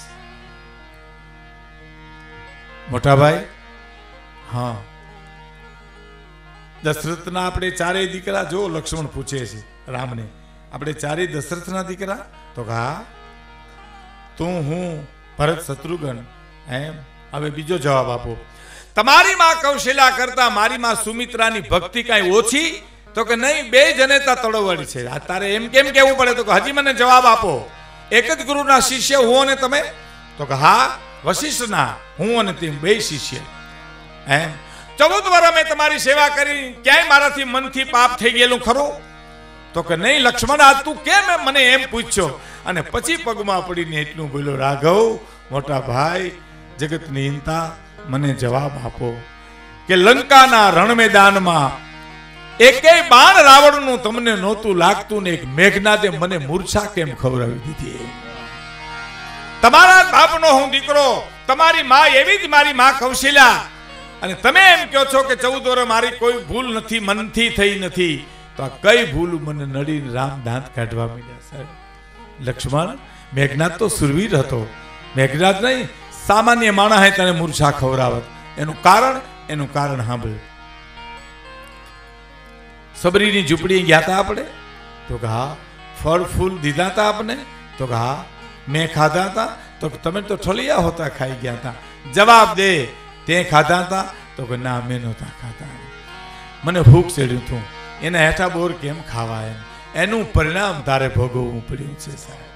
મોટા ભાઈ હા દશરથના આપણે ચારેય દીકરા, જો લક્ષ્મણ પૂછે છે રામને, આપણે ચારેય દશરથના દીકરા? તો હા તું હું ભરત શત્રુઘ્ન. એમ હવે બીજો જવાબ આપો. તમારી માં કૌશલ્યા કરતા મારી માં સુમિત્રાની ભક્તિ કાંઈ ઓછી? તો કે નહીં, બે જનેતા તળવડી છે. આ તારે એમ કેમ કેવું પડે? તો કે હજી મને જવાબ આપો. એક જ ગુરુના શિષ્ય હું અને તમે? તો કે હા વશિષ્ઠના હું અને તેમ બે શિષ્ય. એમ 14 વર્ષ મેં તમારી સેવા કરી, ક્યાંય મારાથી મનથી પાપ થઈ ગયેલું ખરું? તો કે નહીં લક્ષ્મણ, આ તું કેમ મને એમ પૂછ્યો? અને પછી પગમાં પડીને એટલું બોલ્યો, રાઘવ મોટા ભાઈ જગતની હિંતા, મને જવાબ આપો કે લંકાના રણ મેદાનમાં એકેય બાણ રાવણનું તમને નહોતું લાગતું ને એક મેઘનાદે મને મૂર્છા કેમ ખવડાવી દીધી? તમારા બાપનો હું દીકરો, તમારી માં એવી જ મારી માં કૌશલ્યા, અને તમે એમ કહો છો કે 14 વર્ષ મારી કોઈ ભૂલ નથી, મનથી થઈ નથી. તો આ કઈ ભૂલ મને નડીને રામ દાંત કાઢવા માંડ્યા? સાહેબ લક્ષ્મણ, મેઘનાદ તો સુરવીર હતો. મેઘનાદ નહીં, સામાન્ય માણસ હે તને મૂર્છા ખવડાવત. એનું કારણ સાંભળ. સબરીની ઝૂંપડી ગયા હતા આપણે? તો કે હા. ફળ ફૂલ દીધા હતા આપને? તો કે હા. મેં ખાધા હતા? તો તમે તો ઠલિયા હોતા ખાઈ ગયા હતા. જવાબ દે, તે ખાધા હતા? તો કે ના મેં નહોતા ખાધા. મને ભૂખ ચડ્યું હતું, એના હેઠા બોર કેમ ખાવા? એનું પરિણામ તારે ભોગવવું પડ્યું છે સાહેબ.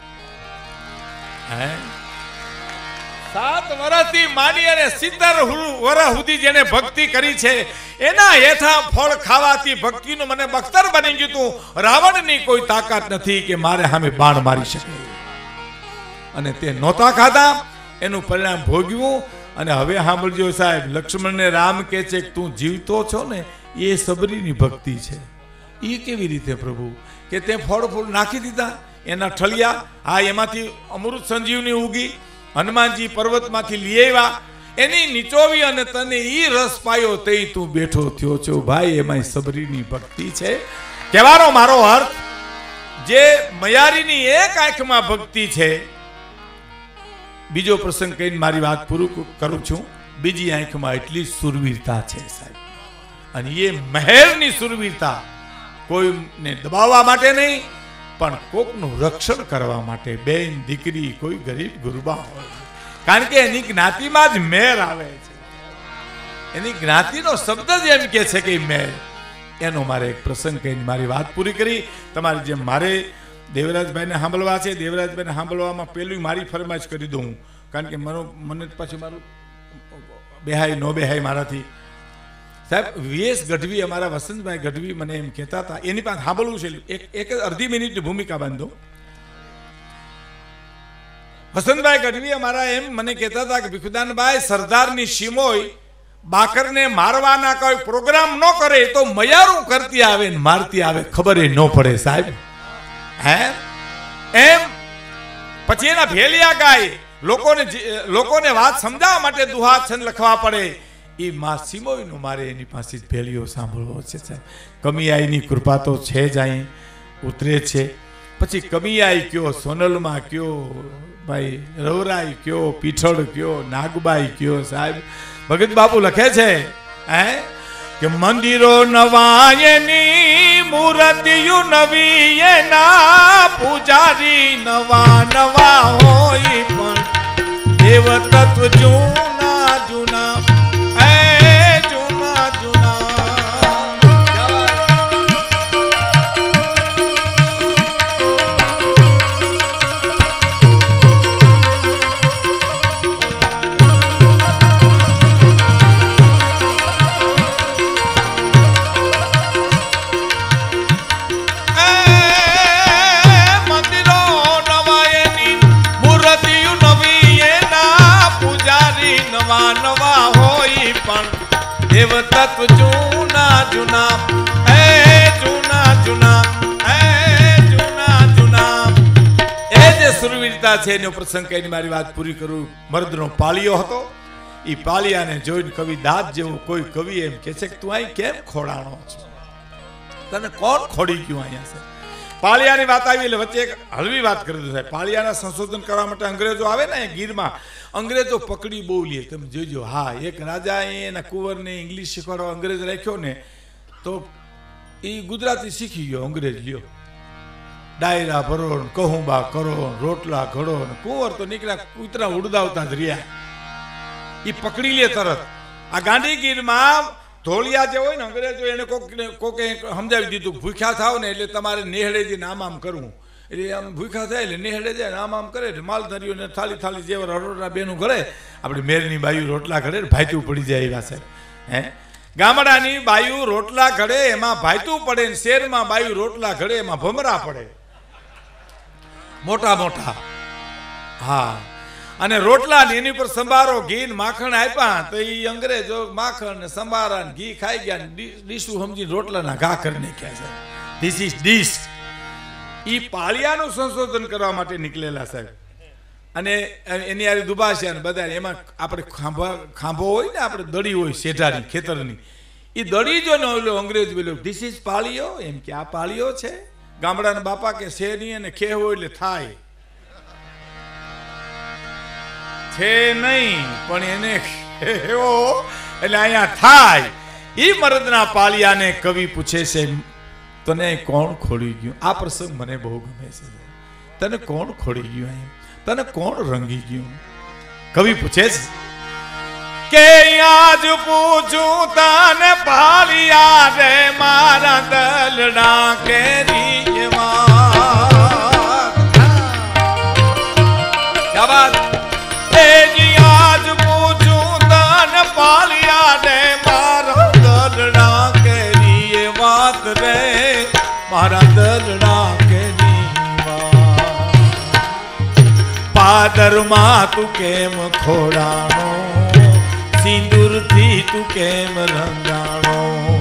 7 વર્ષથી માંડી અને 70 વર્ષ સુધી જેને ભક્તિ કરી છે એના હેઠા ફળ ખાવાથી ભક્તિનું મને બખ્તર બની ગયું હતું. રાવણની કોઈ તાકાત નથી કે મારે સામે બાણ મારી શકે. અને તે નહોતા ખાધા, એનું પરિણામ ભોગ્યું. અને હવે સાંભળજો સાહેબ, લક્ષ્મણને રામ કહે છે કે તું જીવતો છો ને એ સબરીની ભક્તિ છે. એ કેવી રીતે પ્રભુ? કે તે ફળ ફૂલ નાખી દીધા, એના ઠળિયા, હા એમાંથી અમૃત સંજીવની ઉગી, હનુમાનજી પર્વતમાંથી લઈ આવ્યા, એની નીચોવી અને તને ઈ રસ પાયો, તે તું બેઠો થયો છો. ભાઈ એમાં સબરીની ભક્તિ છે. કહેવાનો મારો અર્થ, જે મયારીની એક આંખમાં ભક્તિ છે. બીજો પ્રસંગ કહીને મારી વાત પૂરું કરું છું. બીજી આંખમાં એટલી સુરવીરતા છે સાહેબ, અને એ મહેરની સુરવીરતા, કોઈને દબાવવા માટે નહીં, પણ કોકનું રક્ષણ કરવા માટે બેન દીકરી કોઈ ગરીબ ગુરબા હોય, કારણ કે એની જ્ઞાતિમાં જ મેર આવે છે, એની જ્ઞાતિનો શબ્દ જ એમ કે છે કે મેર. એનો મારે એક પ્રસંગ કહીને મારી વાત પૂરી કરી. તમારી જેમ મારે દેવરાજભાઈને સાંભળવા છે, દેવરાજભાઈને સાંભળવામાં પેલું મારી ફરમાઈશ કરી દઉં, કારણ કે મને પછી મારું બેહાય ન બેહાય મારાથી. સાહેબ વીએસ ગઢવી, અમારા વસંતભાઈ ગઢવી મને એમ કહેતા હતા, એની પાસે સાંભળવું છે, એક અડધી મિનિટની ભૂમિકા બાંધો. વસંતભાઈ ગઢવી અમારા એમ મને કહેતા હતા કે ભીખુદાનભાઈ, સરદારની સીમોય બાકરને મારવાના કોઈ પ્રોગ્રામ ન કરે તો મયારું કરતી આવે ને મારતી આવે, ખબર ન પડે સાહેબ. હે એમ પછી એના ભેલિયા ગાય, લોકોને વાત સમજાવવા માટે દુહા છંદ લખવા પડે. એ માં સિમોયનું મારે એની પાસે જ ભેલિયો સાંભળવો છે સાહેબ. કમિયાઈની કૃપા તો છે જ અહીં ઉતરે છે. પછી કમિયાઈ કયો, સોનલમાં કયો, ભાઈ રવરાઈ કયો, પીઠળ કયો, નાગબાઈ કયો સાહેબ. ભગત બાપુ લખે છે કે મંદિરો નવાયની મૂર્તિઓ નવી, એના પૂજારી નવા નવા હોય, પણ દેવ તત્વ જૂના જૂના, જૂના જૂના. દેવ તત્વ જૂના જૂના, જૂના જૂના, જૂના જૂના. એ જે સુરવીરતા છે એનો પ્રસંગ કહીને મારી વાત પૂરી કરું. મર્દનો પાળિયો હતો. એ પાળિયાને જોઈને કવિ દાદ જેવો કોઈ કવિ એમ કે છે કે તું અહીં કેમ ખોડાણો છો, તને કોણ ખોડી ગયું અહીંયા છે. પાળિયાની વાત આવી એટલે વચ્ચે એક હળવી વાત કરી દઉં સાહેબ. પાળિયાના સંશોધન કરવા માટે અંગ્રેજો આવે ને ગીરમાં, અંગ્રેજો પકડી બહુ લે, તમે જોજો. હા, એક રાજા એના કુંવરને ઇંગ્લિશ શીખવાડવા અંગ્રેજ રાખ્યો ને, તો એ ગુજરાતી શીખી ગયો અંગ્રેજ લ્યો. ડાયરા ભરો, કહુંબા કરો, રોટલા ઘડો, કુંવર તો નીકળ્યા કૂતરા ઉડદાવતા જ રહ્યા. એ પકડી લે તરત. આ ગાંધીગીરમાં ધોળિયા જે હોય ને અંગ્રેજો, એને કોકે સમજાવી દીધું ભૂખ્યા થાવ ને એટલે તમારે નેહડે જઈને આમ કરવું. એટલે આમ ભૂખ્યા થાય એટલે નેહડે જાય ને આમ કરે, માલધારીઓને થાળી થાળી જેવા રોટલા બેનું ઘડે. આપણે મેરની બાયુ રોટલા ઘડે ને ભાઈતું પડી જાય એવા છે. ગામડાની બાયુ રોટલા ઘડે એમાં ભાઈતું પડે ને શહેરમાં બાયુ રોટલા ઘડે એમાં ભમરા પડે મોટા મોટા. હા, અને રોટલા ને એની પર સંભારો ઘી ને માખણ આપ્યા તો એ અંગ્રેજો માખણ ને સંભારા ને ઘી ખાઈ ગયા ને ડીશું સમજીને રોટલાના ઘા કરી નાખ્યા છે. This is dish. એ પાળિયાનું સંશોધન કરવા માટે નીકળેલા સાહેબ. અને એની યાર દુબાસ્યા ને બધા એમાં આપણે ખાંભો હોય ને, આપણે દડી હોય શેઢાની ખેતરની, એ દડી જો ને ઓલો અંગ્રેજ બોલ્યો ધીસ ઇઝ પાળિયો, એમ કે આ પાળિયો છે. ગામડાના બાપા કે છે નહીં અને ખે હોય એટલે થાય છે નહીં, પણ એને એવો એટલે અહીંયા થાય. એ મરદના પાળિયાને કવિ પૂછે છે તને કોણ ખોડી ગયું. આ પ્રસંગ મને બહુ ગમે છે. તને કોણ ખોડી ગયું, તને કોણ રંગી ગયું. કવિ પૂછે છે કે આજ પૂછું તને પાળિયા રે મારા દલડા કેરીમાં. ક્યા બાત. આજ પૂછું તને પાળિયા રે મારા દલડા કેરી વાત રે, મારા દલડા કેરી વાત. પાદરમાં તું કેમ ખોડાણો, સિંદૂરથી તું કેમ રંગાણો.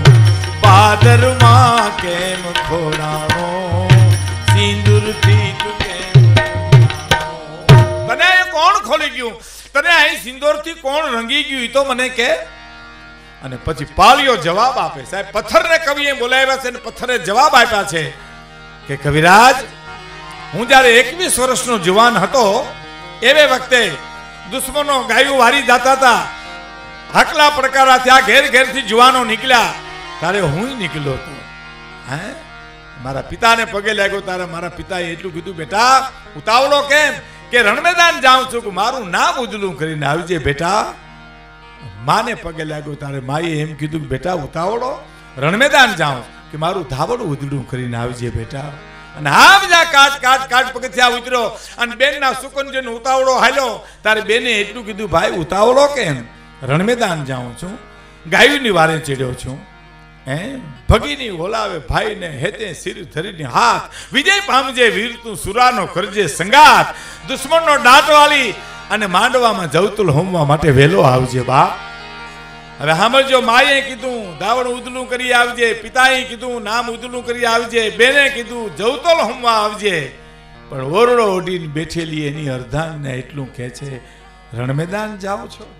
પાદરમાં કેમ ખોડાણો, સિંદૂરથી તું કેમ રંગાણો. તને કોણ ખોલી ગયું, તને અહીં સિંદૂરથી કોણ રંગી ગયું એ તો મને કે. અને પછી પાળિયો જવાબ આપે સાહેબ. પથ્થરને કવિએ બોલાવ્યા છે અને પથ્થરે જવાબ આપ્યા છે કે કવિરાજ, હું જ્યારે 21 વર્ષનો જવાન હતો એવે વખતે દુશ્મનો ગાયું વારી જાતા હતા, હાકલા પડકારા ત્યાં ઘેર ઘેરથી જુવાનો નીકળ્યા, ત્યારે હું નીકળ્યો હતો. હે મારા પિતાને પગે લાગ્યો તારે મારા પિતાએ એટલું કીધું, બેટા ઉતાવળો કેમ? કે રણ મેદાન જાઉં છું કે મારું નામ ઉજળું કરીને આવજે બેટા. માને પગે લાગ્યો તારે માએ એમ કીધું કે બેટા ઉતાવળો, રણ મેદાન જાઉં કે મારું ધાવડું ઉજળું કરીને આવજે બેટા. અને આમ જા કાટ પગથિયા ઉતર્યો અને બેનના સુકંજનો ઉતાવળો હાલ્યો. તારે બેને એટલું કીધું, ભાઈ ઉતાવળો કેમ? રણ મેદાન જાઉં છું, ગાયુની વારે ચડ્યો છું. ભગીની ઓલાવે ભાઈને હેતે સિર ધરીને હાથ, વિજય પામજે વીર તું સુરાનો કરજે સંગાત. દુશ્મનનો દાંત વાળી અને માંડવામાં જવતુલ હોમવા માટે વહેલો આવજે બાપ. હવે સાંભળજો, માએ કીધું ધાવણ ઉદલું કરી આવજે, પિતાએ કીધું નામ ઉદલું કરી આવજે, બેને કીધું જવતુલ હોમવા આવજે. પણ ઓરડો ઓઢીને બેઠેલી એની અર્ધાંગને એટલું કહે છે, રણ મેદાન જાઓ છો?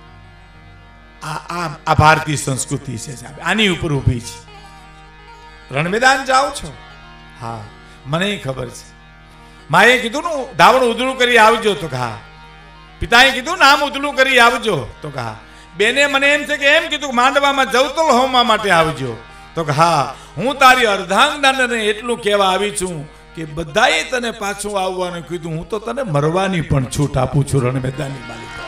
આ ભારતીય સંસ્કૃતિ છે સાહેબ, આની ઉપર ઊભી છે. રણ મેદાન જાઓ છો? હા મને ખબર છે. માએ કીધું ને ધાવણ ઉદલું કરી આવજો, તો કહા. પિતાએ કીધું નામ ઉદલું કરી આવજો, તો કહા. બેને મને એમ છે કે એમ કીધું માંડવામાં જવતુલ હોમવા માટે આવજો, તો હા હું તારી અર્ધાંગનાને એટલું કહેવા આવી છું કે બધાએ તને પાછું આવવાનું કીધું, હું તો તને મરવાની પણ છૂટ આપું છું રણ મેદાનની માલિકા.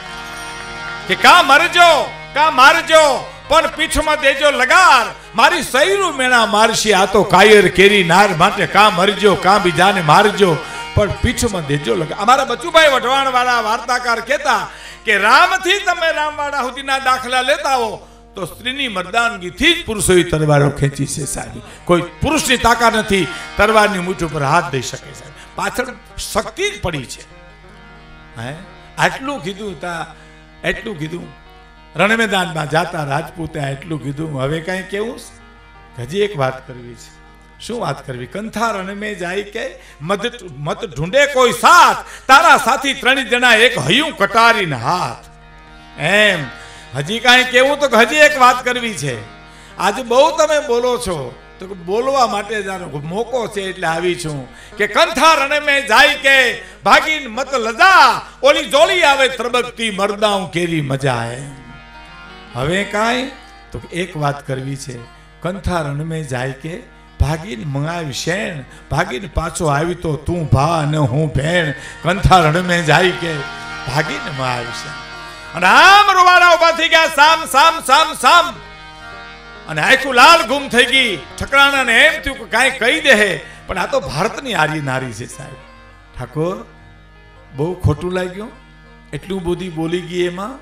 કે કા મરજો કા મારજો પણ પીઠમાં દેજો લગાર, મારી સૈરું મેણા મારશી આ તો કાયર કેરી નાર, માટે કા મરજો કા બીજાને મારજો પણ પીઠમાં દેજો લગાર. અમારા બચુભાઈ વઢવાણ વાળા વાર્તાકાર કહેતા કે રામથી તમે રામવાળા સુધીના દાખલા લેતા હો તો સ્ત્રીની મર્દાનગીથી જ પુરુષોએ તલવારો ખેંચી છે સાહેબ. કોઈ પુરુષની તાકાત નથી તલવારની મૂઠ ઉપર હાથ દઈ શકે સાહેબ, પાછળ શક્તિ જ પડી છે. આટલું કીધું એટલું કીધું. રણ મેદાનમાં જાતા રાજપૂતે એટલું કીધું. હવે કઈ કેવું? હજી એક વાત કરવી છે. શું વાત કરવી? કંથા રણ મેં જાય કે મત ઢૂંઢે કોઈ સાથ, તારા સાથી ત્રણ જણા એક હયું કટારીને હાથ. એમ હજી કાંઈ કેવું? તો હજી એક વાત કરવી છે. આજે બહુ તમે બોલો છો, તો બોલવા માટે જાનો મોકો છે એટલે આવી છું કે કંથા રણ મેં જાય કે ભાગીને મત લજા, ઓલી જોલી આવે ત્રબકતી મરદાઉં કેરી મજા. એમ હવે કાંઈ? તો એક વાત કરવી છે. કંથા રણ મેં જાય કે ભાગીને મંગાવી શેણ, ભાગીને પાછો આવી તો તું ભા અને હું ભેણ. કંથા રણ મેં જાય કે ભાગીને મંગાવી શેણ. અને આમ રૂવાડા ઉભા થઈ ગયા, સામ સામ સામ સામ. અને આખું લાલ ગુમ થઈ ગઈ. ઠકરાણાને એમ થયું કે કાંઈ કહી દે, પણ આ તો ભારતની આર્ય નારી છે સાહેબ. ઠાકોર બહુ ખોટું લાગ્યું, એટલું બધી બોલી ગઈ એમાં.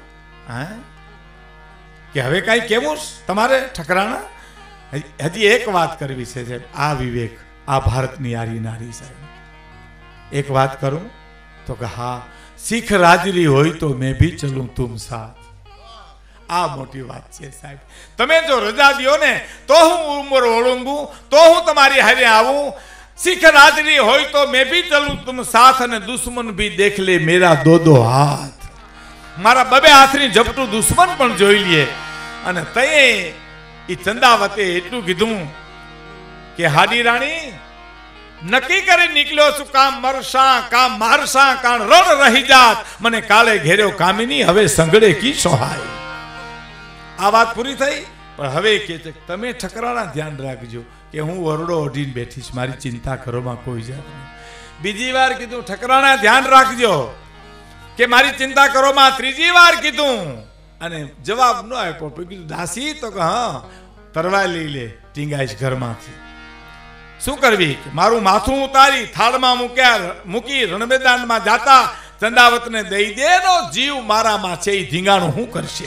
કે હવે કાંઈ કેવું તમારે ઠકરાણા? હજી એક વાત કરવી છે સાહેબ. આ વિવેક, આ ભારતની આર્ય નારી સાહેબ. એક વાત કરું તો કે હા, શીખ રાજરી હોય તો મેં ભી ચલું તુમ સાથ. આ મોટી વાત છે સાહેબ. તમે જો રજા દો ને તો હું ઉંમર ઓળંગું, તો હું તમારી હારે આવું. શીખ રાજરી હોય તો મેં ભી ચલું તુમ સાથ, અને દુશ્મન ભી દેખ લે મેરા દો હાથ. મારા બબે હાથની ઝપટું દુશ્મન પણ જોઈ લે. અને તે એ ચંદાવતે એટલું કીધું કે હાડી રાણી નક્કી કરી નીકળ્યો છું, કામ મરસા કામ મારસા કાણ રણ રહી જાત, મને કાલે ઘેર્યો કામિની હવે સંગડે કી સોહાય. આ વાત પૂરી થઈ. પણ હવે કે છે તમે ઠકરાણા ધ્યાન રાખજો કે હું ઓરડો ઓઢીને બેઠીશ, મારી ચિંતા કરવામાં કોઈ જાત નહીં. બીજી વાર કીધું ઠકરાણા ધ્યાન રાખજો કે મારી ચિંતા કરવામાં. ત્રીજી વાર કીધું અને જવાબ ન આપ્યો. કીધું દાસી? તો કે હા, તરવાઈ લઈ લે, ટીંગાઈશ ઘરમાંથી. શું કરવી? મારું માથું ઉતારી થાળમાં મૂકી રણ મેદાનમાં જાતા ચંદાવતને દઈ દે, નો જીવ મારામાં છે, એ ધીંગાણું શું કરશે?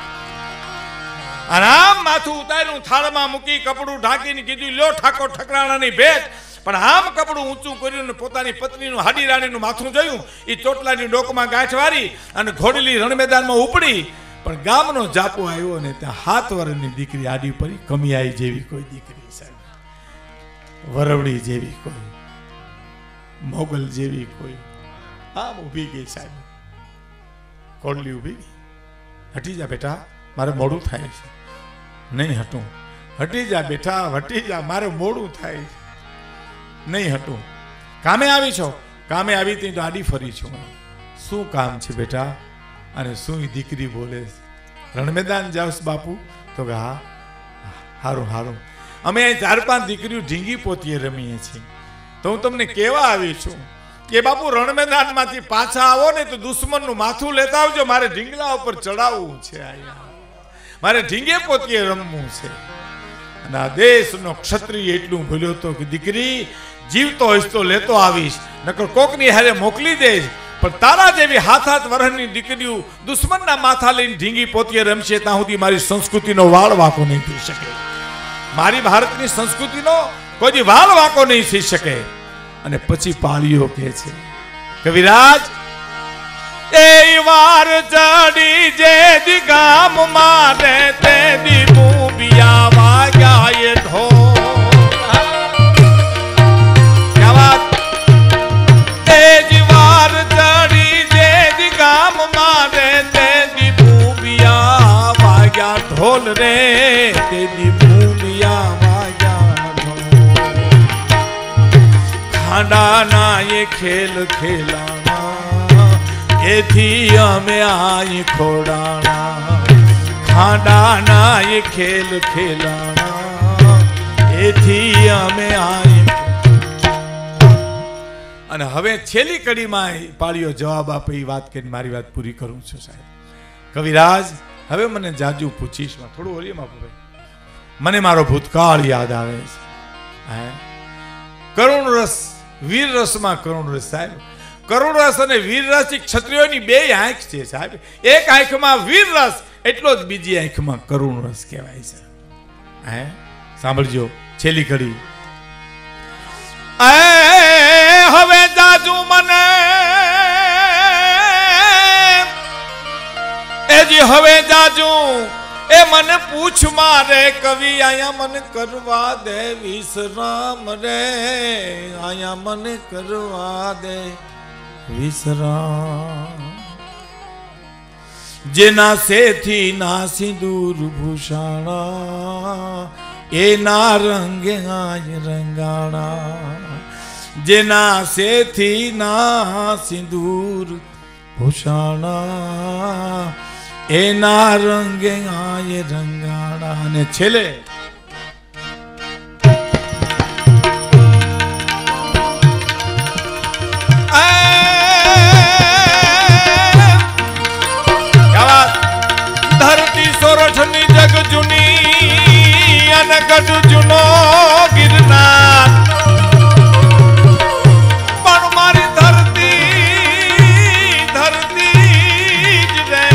અને આમ માથું ઉતાર્યું, થાળમાં મૂકી કપડું ઢાંકીને કીધું લ્યો ઠાકોર ઠકરાણાની ભેટ. પણ આમ કપડું ઊંચું કર્યું, પોતાની પત્નીનું હાડી રાણીનું માથું જોયું, એ ચોટલાની ડોકમાં ગાંઠ વારી અને ઘોડલી રણ મેદાનમાં ઉપડી. પણ ગામનો જાપો આવ્યો ને ત્યાં 7 વર્ષની દીકરી આડી પડી. કમિયાઈ જેવી કોઈ દીકરી સાહેબ, વરવડી જેવી કોઈ, મોગલ જેવી કોઈ, આમ ઊભી ગઈ સાહેબ. કોડલી ઊભી ગઈ. હટી જા બેટા, મારે મોડું થાય છે. નહીં હટું. હટી જા બેટા, હટી જા, મારે મોડું થાય છે. નહીં હટું. કામે આવી છો? કામે આવી હતી તો આડી ફરી છું. શું કામ છે બેટા? અને શું દીકરી બોલે છે? રણ મેદાન જાવસ બાપુ? તો કે હા. હારું હારું. અમે 4-5 દીકરીઓ ઢીંગી પોતીએ રમીએ છીએ. તો હું તમને કહેવા આવી છું કે બાપુ રણ મેદાનમાંથી પાછા આવો ને તો દુશ્મનનું માથું લેતા આવજો. મારે ઢીંગલા ઉપર ચડાવવું છે, મારે ઢીંગે પોતીએ રમવું છે. અને આ દેશનો ક્ષત્રિય એટલું ભૂલ્યો હતો કે દીકરી જીવતો હોઈશ તો લેતો આવીશ, નકર કોકની હારે મોકલી દઈશ. પણ તારા જેવી હાથ વર્ષની દીકરીઓ દુશ્મનના માથા લઈને ઢીંગી પોતીએ રમશે ત્યાં સુધી મારી સંસ્કૃતિનો વાળ વાંકો નહીં થઈ શકે. મારી ભારતની સંસ્કૃતિનો કોઈ વાળ વાંકો નહીં થઈ શકે. અને પછી પાળીઓ કહે છે કવિરાજ, એ વાર ચડી જે દી ગામ મારે તે દી મૂબિયા વાગ્યા એ ઢોલ. ક્યા વાત? એ જી વાર ચડી જે દી ગામ મારે તે દી મૂબિયા વાગ્યા ઢોલ રે, તે દી મૂબિયા વાગ્યા ઢોલ. ખાંડાના એ ખેલ ખેલાણા, એથી અમે આઈ ખોડાણા. ખાંડાના એ ખેલ ખેલાણા, એથી અમે આઈ. અને હવે છેલ્લી કડીમાં પાળીઓ જવાબ આપે એ વાત કરીને મારી વાત પૂરી કરું છું સાહેબ. કવિરાજ, હવે મને જાજુ પૂછીશ, થોડું ઓલિયમ આપો ભાઈ. મને મારો ભૂતકાળ યાદ આવે છે. કરુણ રસ, વીર રસમાં કરુણ રસ સાહેબ. કરુણ રસ અને વીર રસ ક્ષત્રિયોની બે આંખ છે સાહેબ. એક આંખમાં વીર રસ એટલો જ બીજી આંખમાં કરુણ રસ કહેવાય છે. સાંભળજો છેલ્લી કડી. હવે જાજુ મને એજી હવે જાજુ એ મને પૂછ મારે કવિ આયા મને કરવા દે વિશ્રામ રે, આયા મને કરવા દે વિશ્રામ. જેના સેથી ના સિંદૂર ભૂષાણા, એના રંગે આય રંગાણા. જેના સેથી ના સિંદૂર ભૂષાણા, એના રંગે આય રંગાણા. અને છેલ્લે ધરતી સોરઠની જગ જૂની અને ગઢ જૂનો ગિરનાર. પણ મારી ધરતી જ રે.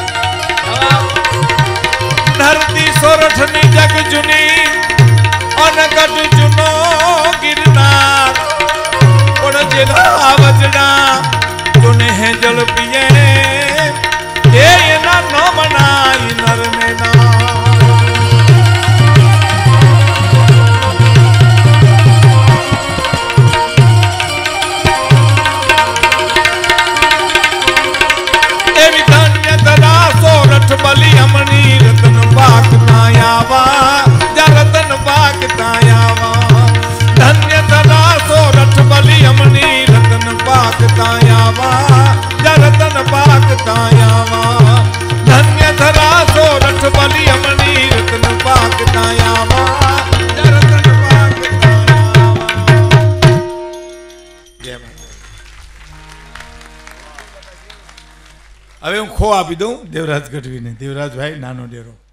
ધરતી સોરઠની જગ જૂની અને ગઢ જૂનો ગિરનાર. પણ જેના વજડા જોને હે જળ પીએ એના ન મનાય નર મેના. એવી ધન્ય તરા સોરઠ બલી અમણી રતન પાક તાયાવા, જા રતન પાક તાયાવા. ધન્ય તરા સોરઠ બલી અમણી રતન પાક તાયાવા, જા રતન પાક તાયાવા. ધન્ય ધરા સોરઠ બલી અમણી રતન પાક તાયાવા, જા રતન પાક તાયાવા. હવે હું ખો આપી દઉં દેવરાજ ગઢવીને. દેવરાજભાઈ નાનો ડેરો.